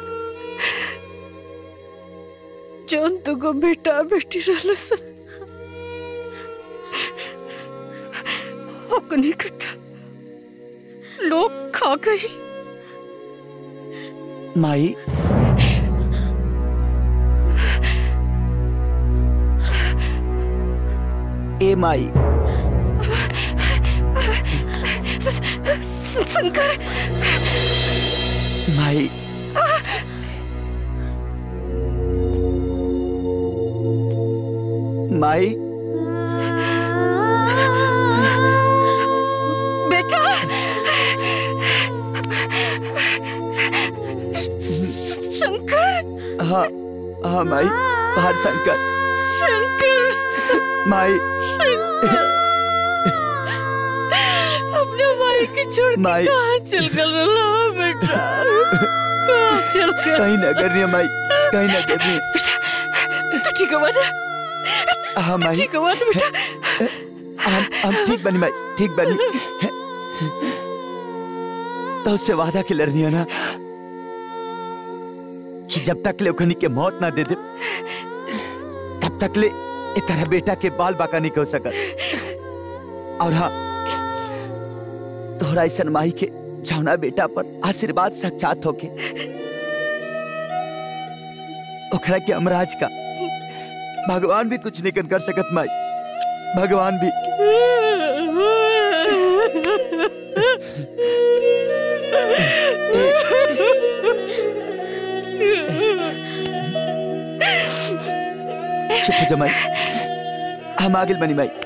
जौन दुगो बेटा बेटी रहल सन ओकनी के लोग खा गई। माई ए माई शंकर माई माई बेटा शंकर। हाँ हाँ माई बाहर शंकर शंकर माई अपने माई के छोड़ के माई। कहाँ चल गल रहा बेटा? कहाँ चल गया? कहीं ना करनी माई, कहीं ना करनी। बेटा तू ठीक हुआ ना? हाँ माई ठीक हुआ ना बेटा? हम हम ठीक बनी माई, ठीक बनी। तो उससे वादा के लड़नी है ना कि जब तक ले उखनी के मौत ना दे दे तब तक ले ए तरह बेटा के बाल बाका नहीं हो सका। और हाँ तोहरा ऐसा माही के छावना बेटा पर आशीर्वाद साक्षात होके ओखरा के अमराज का भगवान भी कुछ नहीं कर सकत माई, भगवान भी। चुप हो जा माई, हम आगे बनी माई।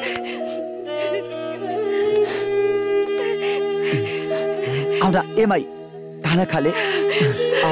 आओ ना ए माई खाना खा ले। आओ।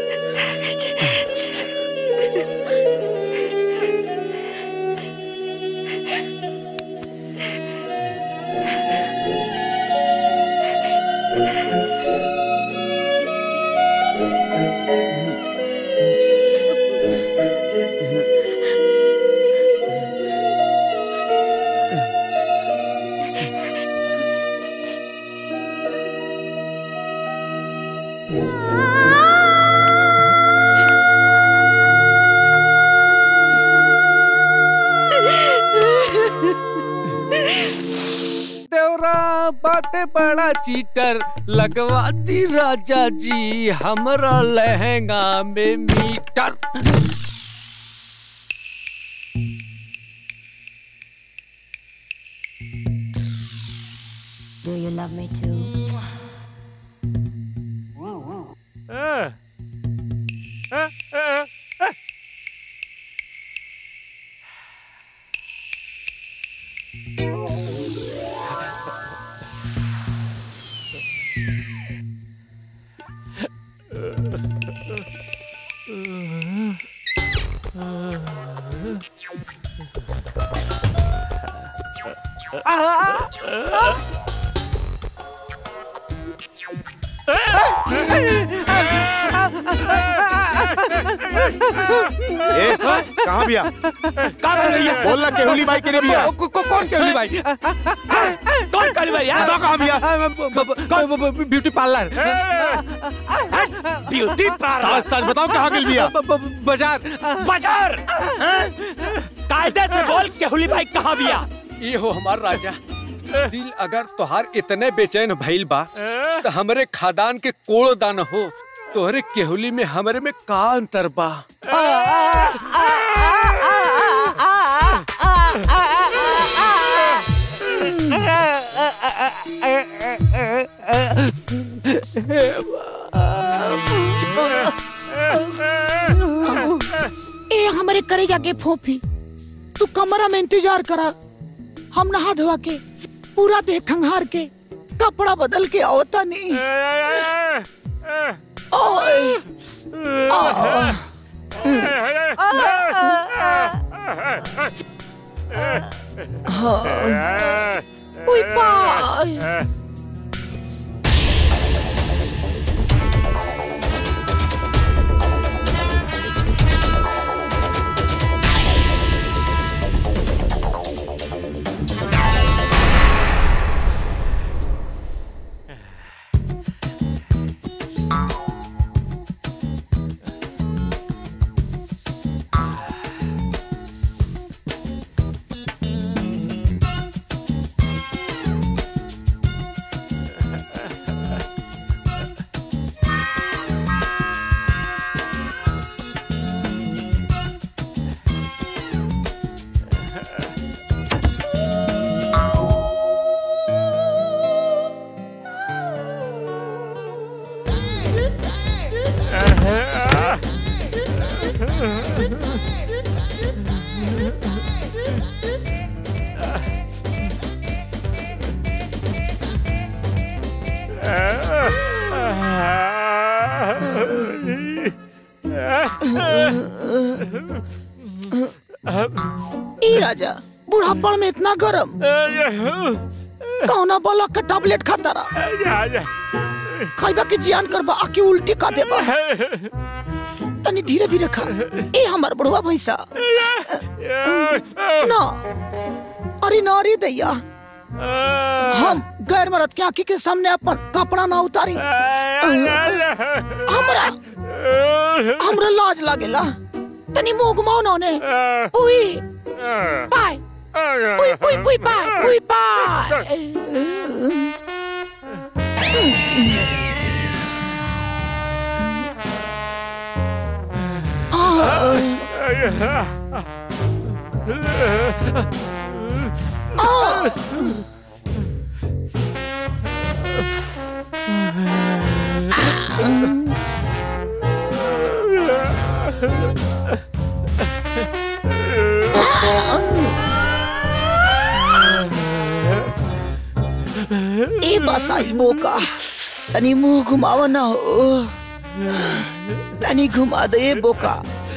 बाटे बड़ा चीटर लगवा दी राजा जी हमरा लहंगा में metre. Do you love me too? Uh, uh, uh, uh. ए, कहाँ भैया? कहाँ भैया? बोल ना केहुली भाई के लिए भैया। को, को, कौन केहुली भाई? कौन केहुली भाई? बताओ कहाँ भैया? Beauty parlour. Beauty parlour? सच सच बताओ कहाँ गई भैया? बाजार। बाजार? कायदे से बोल केहुली भाई कहाँ भैया? ये हो हमार राजा। दिल अगर तोहार इतने बेचैन भइल बा तो हमरे खादान के कोड़ो दान हो, तोहरे केहुली में हमरे में का अंतर बा? ए हमारे करे जाके फोफी, तू कमरा में इंतजार करा, हम नहा धोवा के पूरा देह खंगार के कपड़ा बदल के आवता नहीं। ओए ओए बाय। ई राजा बुढ़ापड़ में इतना गरम कौना बोला का टैबलेट खाता रहा खाइबा के जियान करबा आके उल्टी का देबा तनी धीरे धीरे खा ए हमर बुढ़वा भैंसा ना अरे ना रे दैया हम गैर मर्द के आंखी के सामने अपन कपड़ा ना उतारी हमरा हमरा लाज लागेला तनी मुंह घुमाओ ना ने उई बाय उई उई उई बाय उई बाय ए बसाई बोका तनी मुंह घुमावा ना हो तनी घुमा दे बोका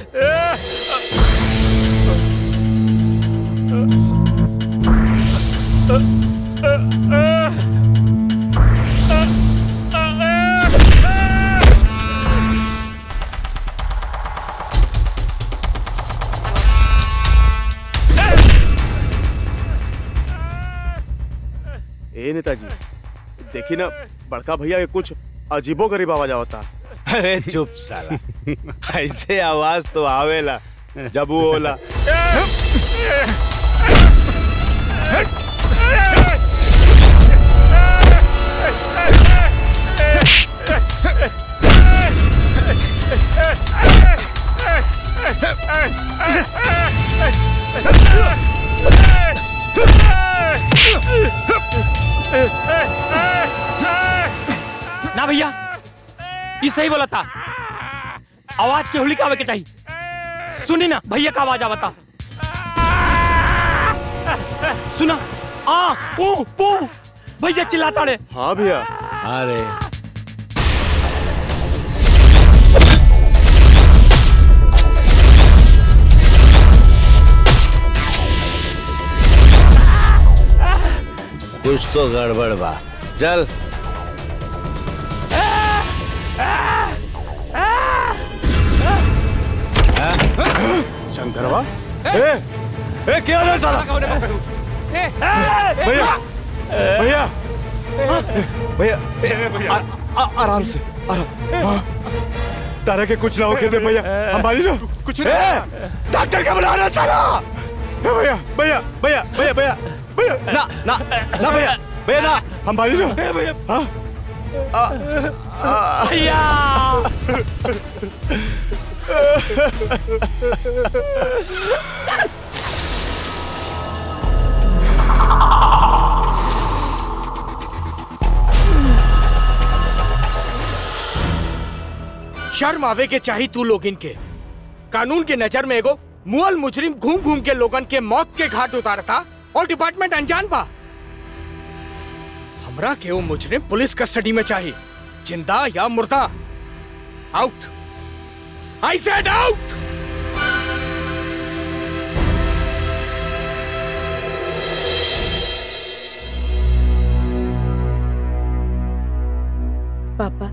ए नेताजी देखी ना बड़का भैया के कुछ अजीबो गरीब आवाज आवता। अरे चुप साला ऐसे आवाज तो आवेला जब वो होला। ना भैया ये सही बोला था आवाज के होली का आवे के चाहिए। सुनी ना भैया का आवाज आवता सुना आ पू पू भैया चिल्लाता रे। हाँ भैया अरे कुछ तो गड़बड़ बा चल शंकरवा ए ए क्या है साला भैया भैया भैया आराम से आराम तारा के कुछ ना हो के दे भैया हमारी ना कुछ डॉक्टर का बुला रहा साला भैया भैया भैया भैया भैया भैया ना ना ना भैया भैया ना हमारी ना भैया हाँ भैया शर्म आवे के चाही तू लोग इनके कानून के नजर में एगो मुअल मुजरिम घूम घूम के लोगन के मौत के घाट उतारता और डिपार्टमेंट अनजान बा। हमरा के वो मुजरिम पुलिस कस्टडी में चाहिए जिंदा या मुर्दा। Out I said out. पापा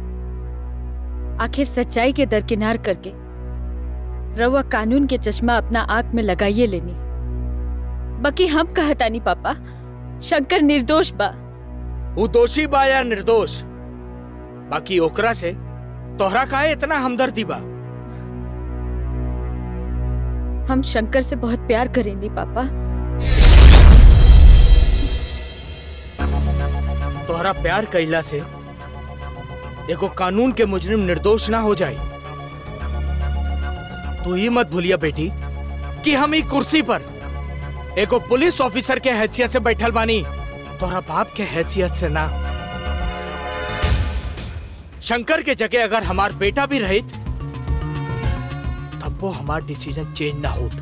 आखिर सच्चाई के दरकिनार करके रवा कानून के चश्मा अपना आंख में लगाइए लेनी। बाकी हम कहता नहीं पापा शंकर निर्दोष बा। वो दोषी बा या निर्दोष बाकी ओकरा से तोहरा काहे इतना हमदर्दी बा। हम शंकर से बहुत प्यार करेंगे पापा। तोहरा प्यार कइला से एगो कानून के मुजरिम निर्दोष ना हो जाए। तू ही मत भूलिया बेटी कि हम एक कुर्सी पर एगो पुलिस ऑफिसर के हैसियत से बैठल बानी तोहरा बाप के हैसियत से ना। शंकर के जगह अगर हमार बेटा भी रहे तब वो हमार डिसीजन चेंज ना होता।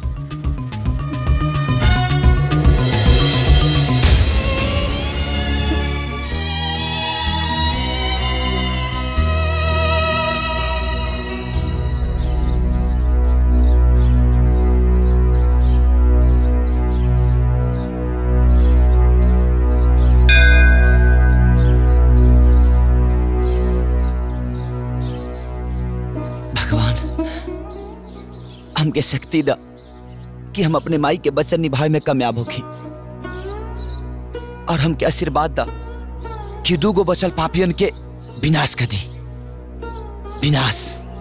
हमके शक्ति दा कि हम अपने माई के वचन निभाए में कामयाब होखी, और हमके आशीर्वाद दा कि दूगो बचल पापियन के विनाश कर दी। विनाश।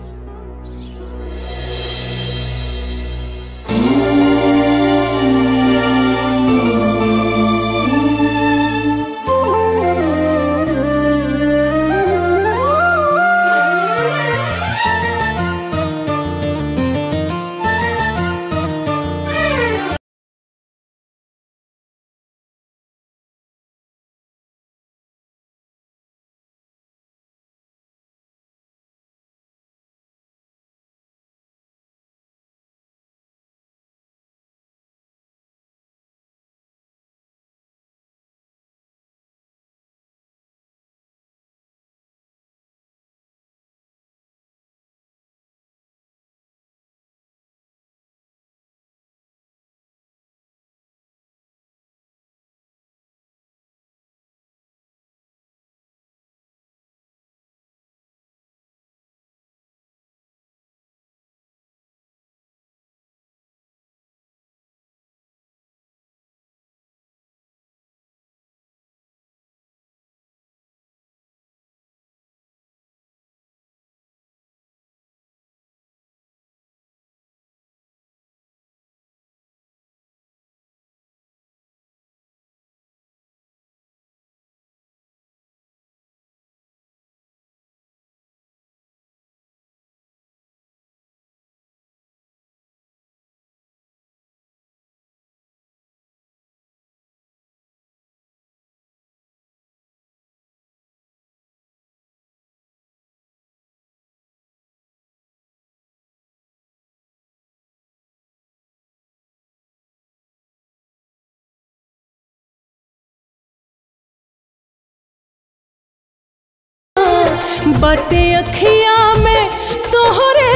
बाटे अखिया में तोहरे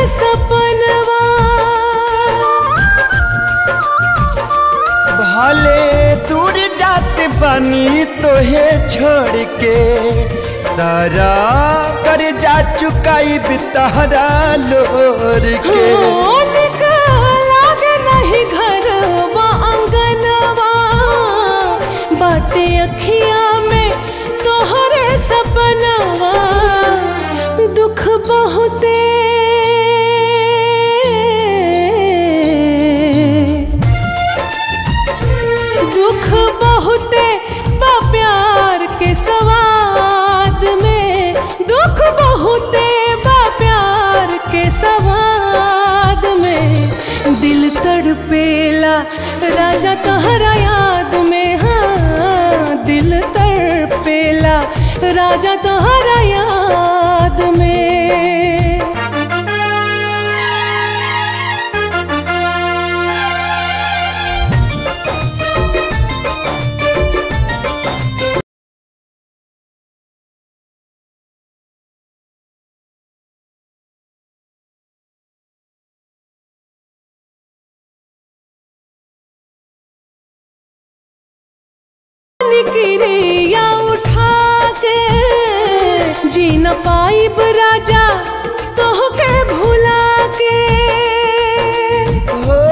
सपनवा, भले दूर जाते बनी तोहे छोड़ के, सारा कर जा चुकाई बितहरा लोर के। लागे नहीं घरवा अंगनवा, बाटे अखिया में तोहरे सपनवा, दुख बहुते दुख बहुते बा प्यार के सवाद में, दुख बहुते बा प्यार के सवाद में। दिल तड़पेला राजा तोहरा याद में, हाँ दिल तड़पेला राजा तोहरा याद में। किरिया उठा के जी न पाइब राजा तोहके भुला के। हो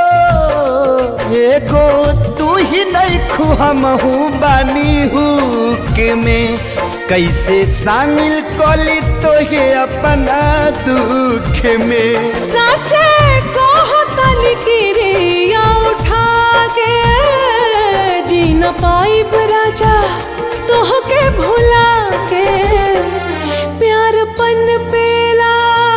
एगो तू ही नहीं खुहमहू बानी हुक में, कैसे शामिल कोली तोहे अपना दुख में। चाचे कहो तनी किरिया उठा के जी न पाइब राजा तोहके भुला के। प्यार पन पेला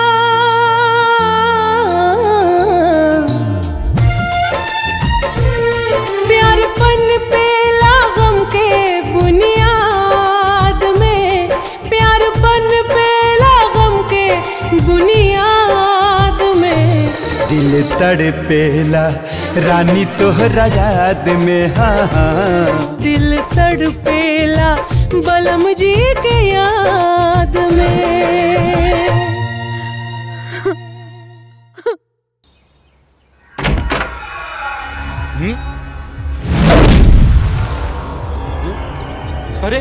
प्यार पन पेला गम के बुनियाद में, प्यार पन पेला गम के बुनियाद में। दिल तड़पेला रानी तोहरा याद में, हाँ दिल तड़पेला बलम जी के याद में। हुँ? अरे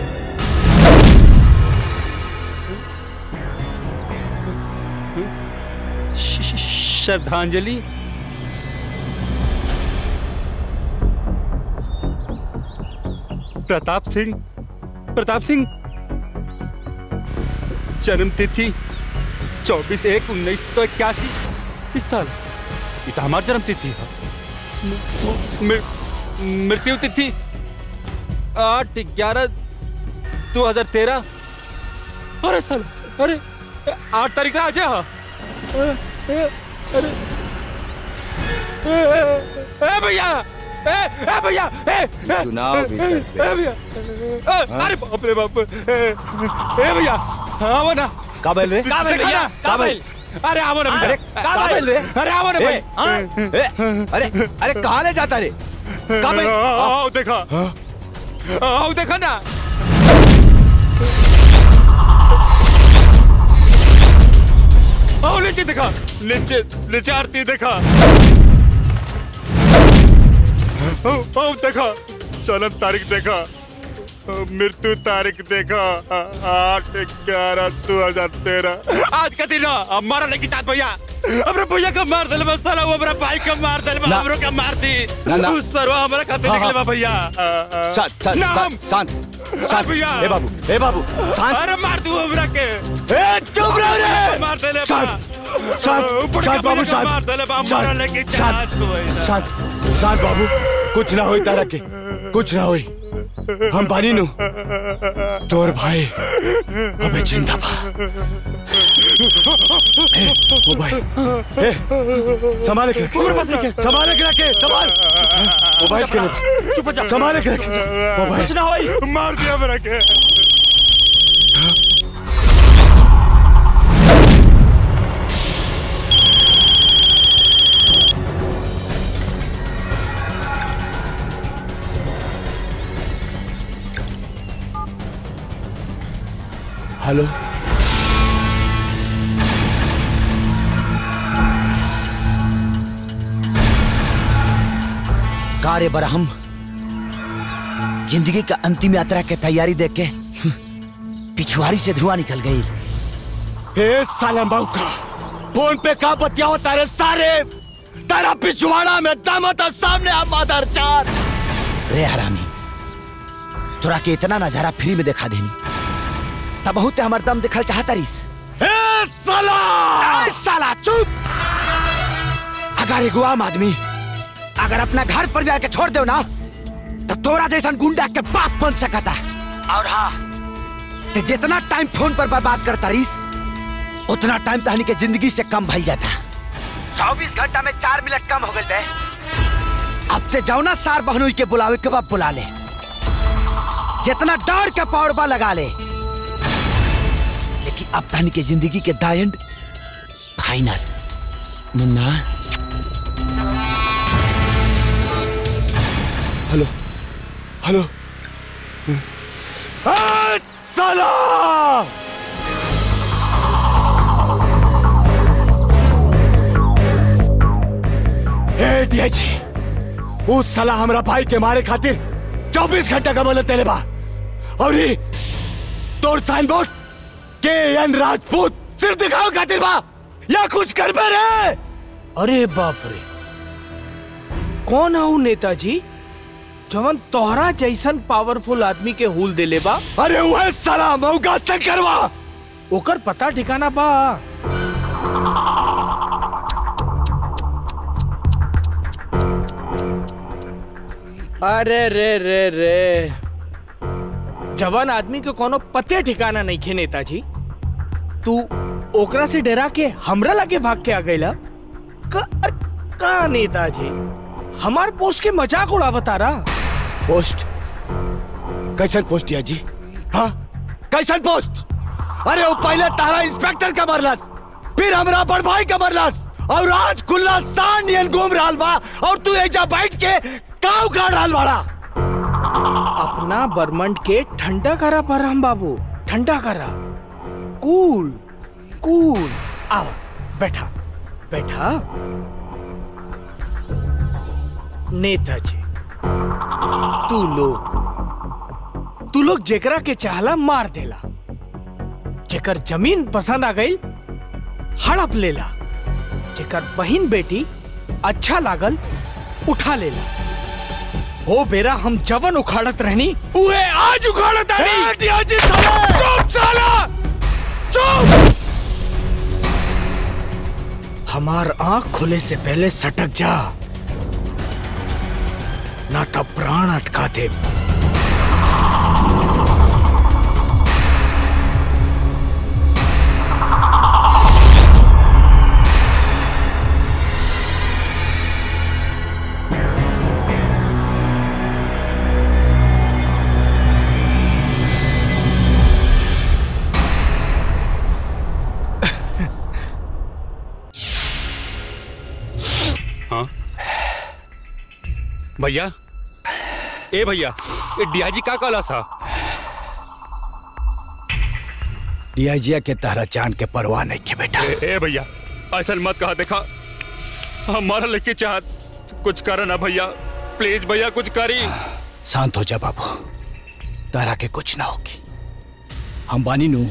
श्रद्धांजलि प्रताप सिंह प्रताप सिंह जन्म तिथि चौबीस एक उन्नीस सौ इक्यासी। इस साल ये तो हमारी जन्म तिथि है। मृत्यु तिथि आठ ग्यारह दो हजार तेरह। अरे साल अरे आठ तारीख आज है। अरे ए भैया ए ए भैया ए चुनाव भी सर पे। ए भैया अरे बाप रे बाप। ए भैया आओ ना। काबिल रे काबिल भैया काबिल। अरे आओ ना। अरे काबिल रे अरे आओ ना भाई। अरे अरे कहाँ ले जाता रे काबिल? आओ देखा आओ देखा ना। आओ नीचे देखा नीचे नीचे आरती देखा। आओ देखा जन्म तारीख देखा मृत्यु तारीख देखा आठ ग्यारह दो हजार तेरह। आज का दिन हमारा लेके चाँद भैया हमारे भैया का मार दिल में साला वो हमारा भाई का मार दिल में हमरो का मार दी। तू सरवा हमारा खाते निकले बा भैया। शांत शांत शांत शांत भैया। ए बाबू ए बाबू शांत। अरे मार दू हमरा के। ए चुप रहो रे। मार दिले शांत शांत शांत बाबू शांत मार दिले बा हमारा लेके चाँद भैया। शांत शांत बाबू कुछ ना होई तारा के कुछ ना होई। हम बानी नु तोर भाई अबे जिंदा बा। ए ओ भाई ए संभाल के संभाल के रखे संभाल मोबाइल के चुप जा संभाल के रखे मोबाइल कुछ ना होई। मार दिया मेरा के। हेलो कार्य बरहम जिंदगी का अंतिम यात्रा के तैयारी देख के पिछुआरी से धुआं निकल गई। ए सालम बाबू का फोन पे का बतिया होता रे सारे तेरा पिछवाड़ा में दम था सामने आ मादर चार। रे हरामी तोरा के इतना नजारा फ्री में दिखा देनी तब बहुत हमार दम दिखल चाहता रिस। ए साला ए साला चुप। अगर एगो आम आदमी अगर अपना घर परिवार के छोड़ दो ना तो तोरा जैसा गुंडा के बाप बन सकता। और हाँ ते जितना टाइम फोन पर बर्बाद करता रिस उतना टाइम तहनी के जिंदगी से कम भइल जाता। चौबीस घंटा में चार मिनट कम हो गए बे। अब ते जाओ ना सार बहनोई के बुलावे के बाद बुला ले जितना डर के पौड़बा लगा ले। लेकिन अब तहनी के जिंदगी के the end final Munna. Hello hello साला ए डीएची उस साला हमरा भाई के मारे खातिर चौबीस घंटा का मोहलत देले बा। और ये तोर साइन बोर्ड के एन राजपूत सिर्फ दिखाओ खातिर बा या कुछ करबे रे। अरे बाप रे कौन आऊ नेताजी जवन तोहरा जैसन पावरफुल आदमी के हुल देले बा? अरे वह साला मौका से करवा ओकर पता ठिकाना बा। अरे रे रे रे जवान आदमी के कोनो पते ठिकाना नहीं खे नेताजी। तू ओकरा से डरा के हमरा लगे भाग के आ गईला का, का नेताजी हमार पोस्ट के मजाक उड़ावता रहा। पोस्ट कैसन पोस्ट है जी? हाँ कैसन पोस्ट? अरे वो पहले तारा इंस्पेक्टर का मरलस फिर हमरा बड़ भाई का मरलस और आज खुला सान नियन घूम रहा बा और तू एजा बैठ के काव गाड़ रहा बाड़ा। अपना बर्मंड के ठंडा करा परम बाबू ठंडा करा। कूल कूल आओ बैठा बैठा। नेताजी तू लोग तू लोग जेकरा के चाहला मार देला जेकर जमीन पसंद आ गई हड़प लेला जेकर बहन बेटी अच्छा लागल उठा लेला ओ बेरा हम जवन उखाड़त रहनी उहे आज उखाड़त रहनी। दियाजी साला चुप साला चुप। हमार आंख खुले से पहले सटक जा ना तब प्राण अटका दे। भैया ए भैया ये डीआईजी का काला सा? डीआईजी के तहरा जान के परवाह नहीं के बेटा। ए, ए भैया ऐसा मत कहा, देखा हमारा लेके चाहत कुछ कर ना भैया, प्लीज भैया कुछ करी। शांत हो जा बाबू, तारा के कुछ ना होगी। हम बानी नू।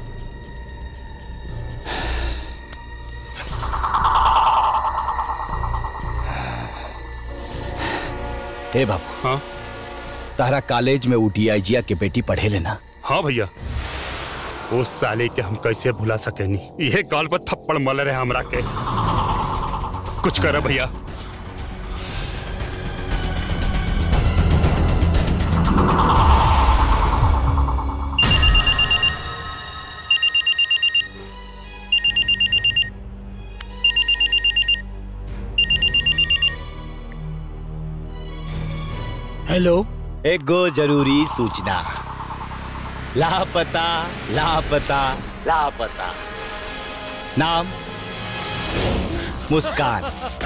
ए बाबू, हाँ तारा कॉलेज में वो डीआईजिया के बेटी पढ़े लेना। हाँ भैया, उस साले के हम कैसे भुला सके नहीं। ये गाल पर थप्पड़ मल रहे हमरा के। कुछ कर भैया। हेलो, एक गो जरूरी सूचना। लापता लापता लापता। नाम मुस्कान,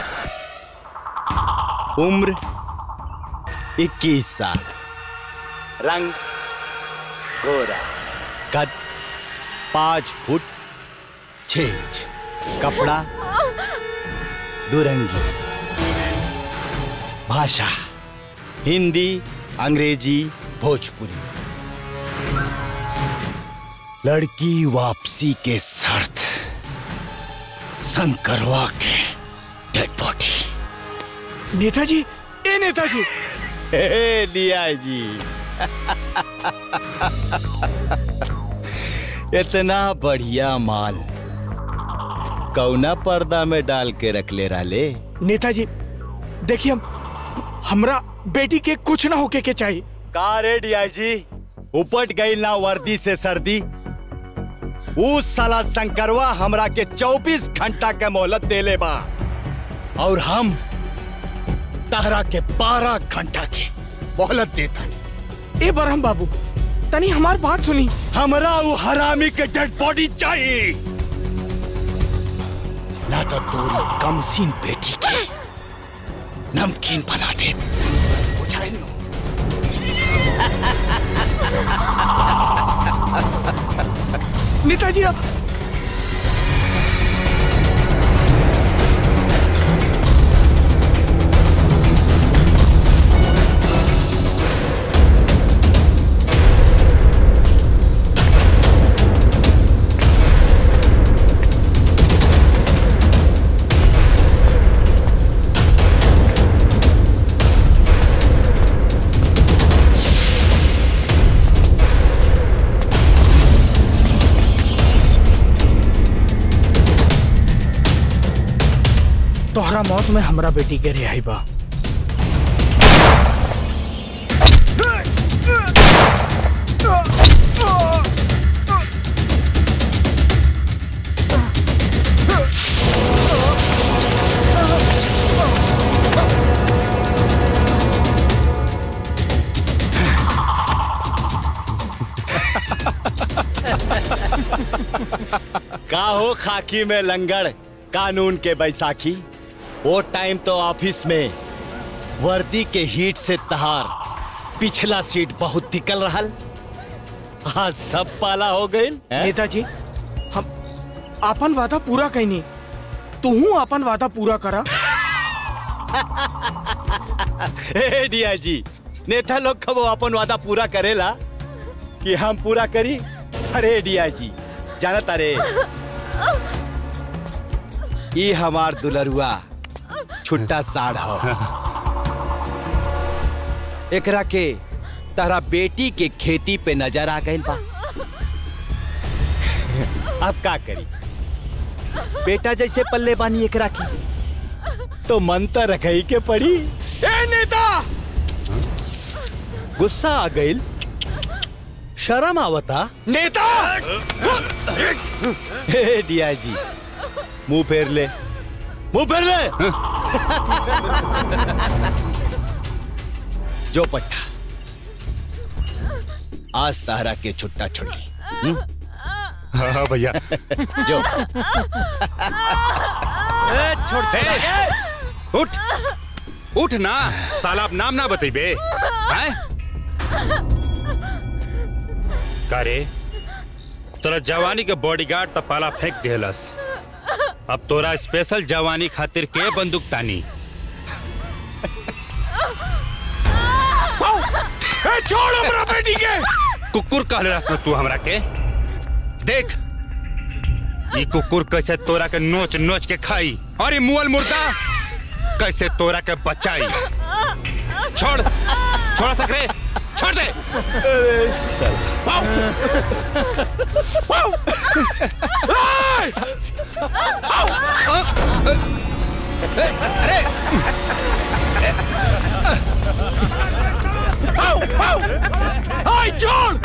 उम्र इक्कीस साल, रंग गोरा, कद पांच फुट छह इंच, कपड़ा दुरंगी, भाषा हिंदी, अंग्रेजी, भोजपुरी। लड़की वापसी के शर्त शंकरवा के डेड बॉडी। नेताजी, ए नेताजी। हे डीआईजी, इतना बढ़िया माल कौना पर्दा में डाल के रख ले राले? नेताजी देखिए, हम हमरा बेटी के कुछ ना होके के चाहिए। का रे डीआईजी, उपट गई ना वर्दी से सर्दी। उस साला शंकरवा हमरा के चौबीस घंटा के मोहलत देले बा और हम तारा के बारह घंटा के मोहलत देता नहीं। ए बरहम बाबू, तनी हमार बात सुनी। हमरा वो हरामी के डेड बॉडी चाहिए, ना तो तोरी कमसीन बेटी के नमकीन बना दे। बुझाई लो। नेताजी आप तोहरा मौत में हमरा बेटी के रिहाई बा। का हो खाकी में लंगड़, कानून के बैसाखी। वो टाइम तो ऑफिस में वर्दी के हीट से तहार पिछला सीट बहुत निकल रहा। आज सब पाला हो गए। नेताजी, हम अपन वादा पूरा कहनी, तू अपन वादा पूरा करा। हे डीआईजी, नेता लोग कब अपन वादा पूरा करेला कि हम पूरा करी? अरे डीआईजी, जाना तारे ये हमार दुलरुआ छुट्टा साढ़ हो। एकरा के तारा बेटी के खेती पे नजर आ गई बा। अब का करी, बेटा जैसे पल्ले बानी एकरा की तो मन तो रखई के पड़ी। ए नेता, गुस्सा आ गई, शर्म आवता नेता। हे डीआईजी, मुंह फेर ले, मुंह फेर ले। जो पट्टा, आज तारा के छुट्टा छोड़ी। हाँ भैया। जो छोड़ दे, उठ उठ ना साला, अब नाम ना बतेबे। का रे, तोरा जवानी के बॉडीगार्ड त पाला फेंक देलस, अब तोरा स्पेशल जवानी खातिर के बंदूक तानी। ए छोड़ हमरा बेटी के। कुकुर कहले रस तू हमरा के। देख ये कुकुर कैसे तोरा के नोच नोच के खाई और ये मुअल मुर्दा कैसे तोरा के बचाई। छोड़ छोड़ सकरे, छोड़ दे। अरे हाय छोड़।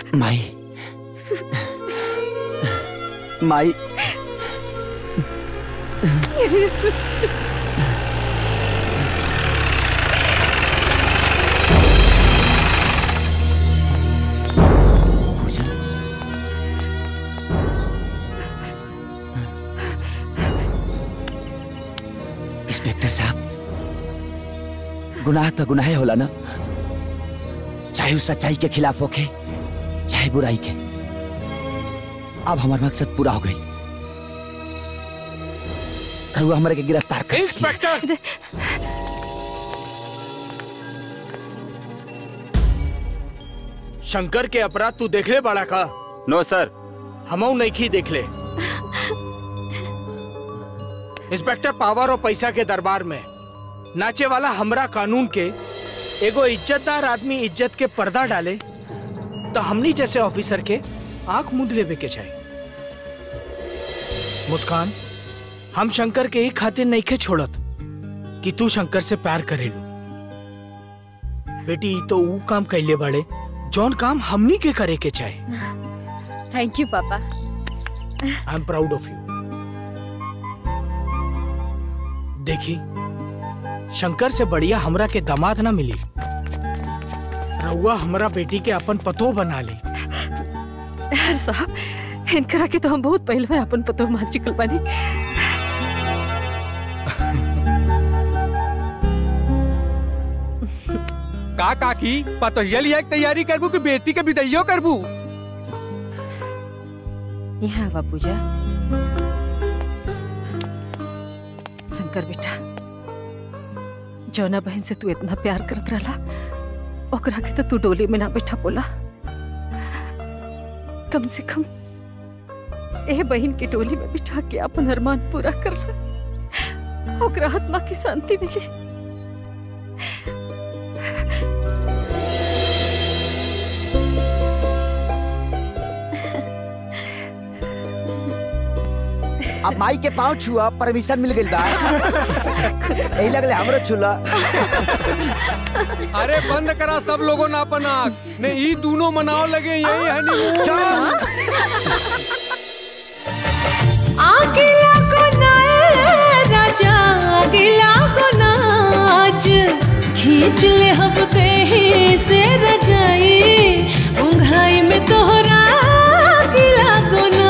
माई माई इंस्पेक्टर साहब, गुनाह तो गुनाह होला ना, चाहे उस सच्चाई के खिलाफ होके चाहे बुराई के। अब हमारा मकसद पूरा हो गई। रहुआ हमारे के गिरफ्तार कर इंस्पेक्टर। शंकर के अपराध तू देख ले बड़ा का? नो सर, हमऊ नहीं की देख ले। इंस्पेक्टर, पावर और पैसा के दरबार में नाचे वाला हमरा कानून के एगो इज्जतदार आदमी इज्जत के पर्दा डाले तो हमनी जैसे ऑफिसर के आंख मूंद लेवे के चाहिए। मुस्कान, हम शंकर के ही खातिर नहीं के छोड़त कि तू शंकर से प्यार करेलू। बेटी तो वो काम कैले बड़े जौन काम हमनी के करे के चाहे। थैंक यू पापा। I am proud of you. देखी, शंकर से बढ़िया हमरा के दामाद ना मिली। रहुआ हमरा बेटी के अपन पतो बना ली। यार साहब, इनकरा के तो हम बहुत पहले में अपन पतो मान चुकल बानी। का काकी पतोहिया लिया के तैयारी करबू कि बेटी के विदाइयो करबू? यहाँ आवा पूजा। शंकर बेटा, जौना बहन से तू इतना प्यार करत रहला, ओकरा के तो तू डोली में ना बैठा बोला। कम से कम ए बहन के डोली में बिठा के अपन अरमान पूरा कर ला, ओकरा आत्मा की शांति मिली। अब माई के पाँव छुआ परमिशन मिल गई बा। यही लगले हमरो छुला। अरे बंद करा सब लोगों ने अपन आँख, ने ई दोनों मनाओ लगे यही हनीमून। आगिला को ना राजा, आगिला को नाच, खींच ले हम तेही से रजाई, उंघाई में तोहरा आगिला को ना।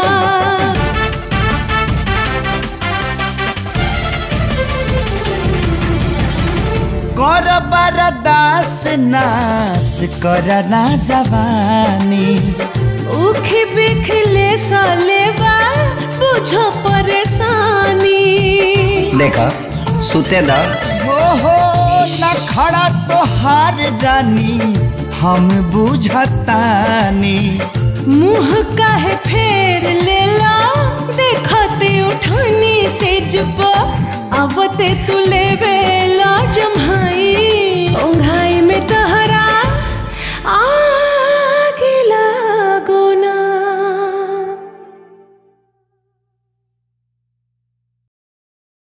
कर बरदास नास कर ना जवानी, उखी बिखले सालेबा बुझो परेशानी। देखा सुते दा हो हो न खड़ा तो हार रानी हम बुझतानी। मुँह काहे फेर लेला देखते उठानी से जब आवते तू लेवे ला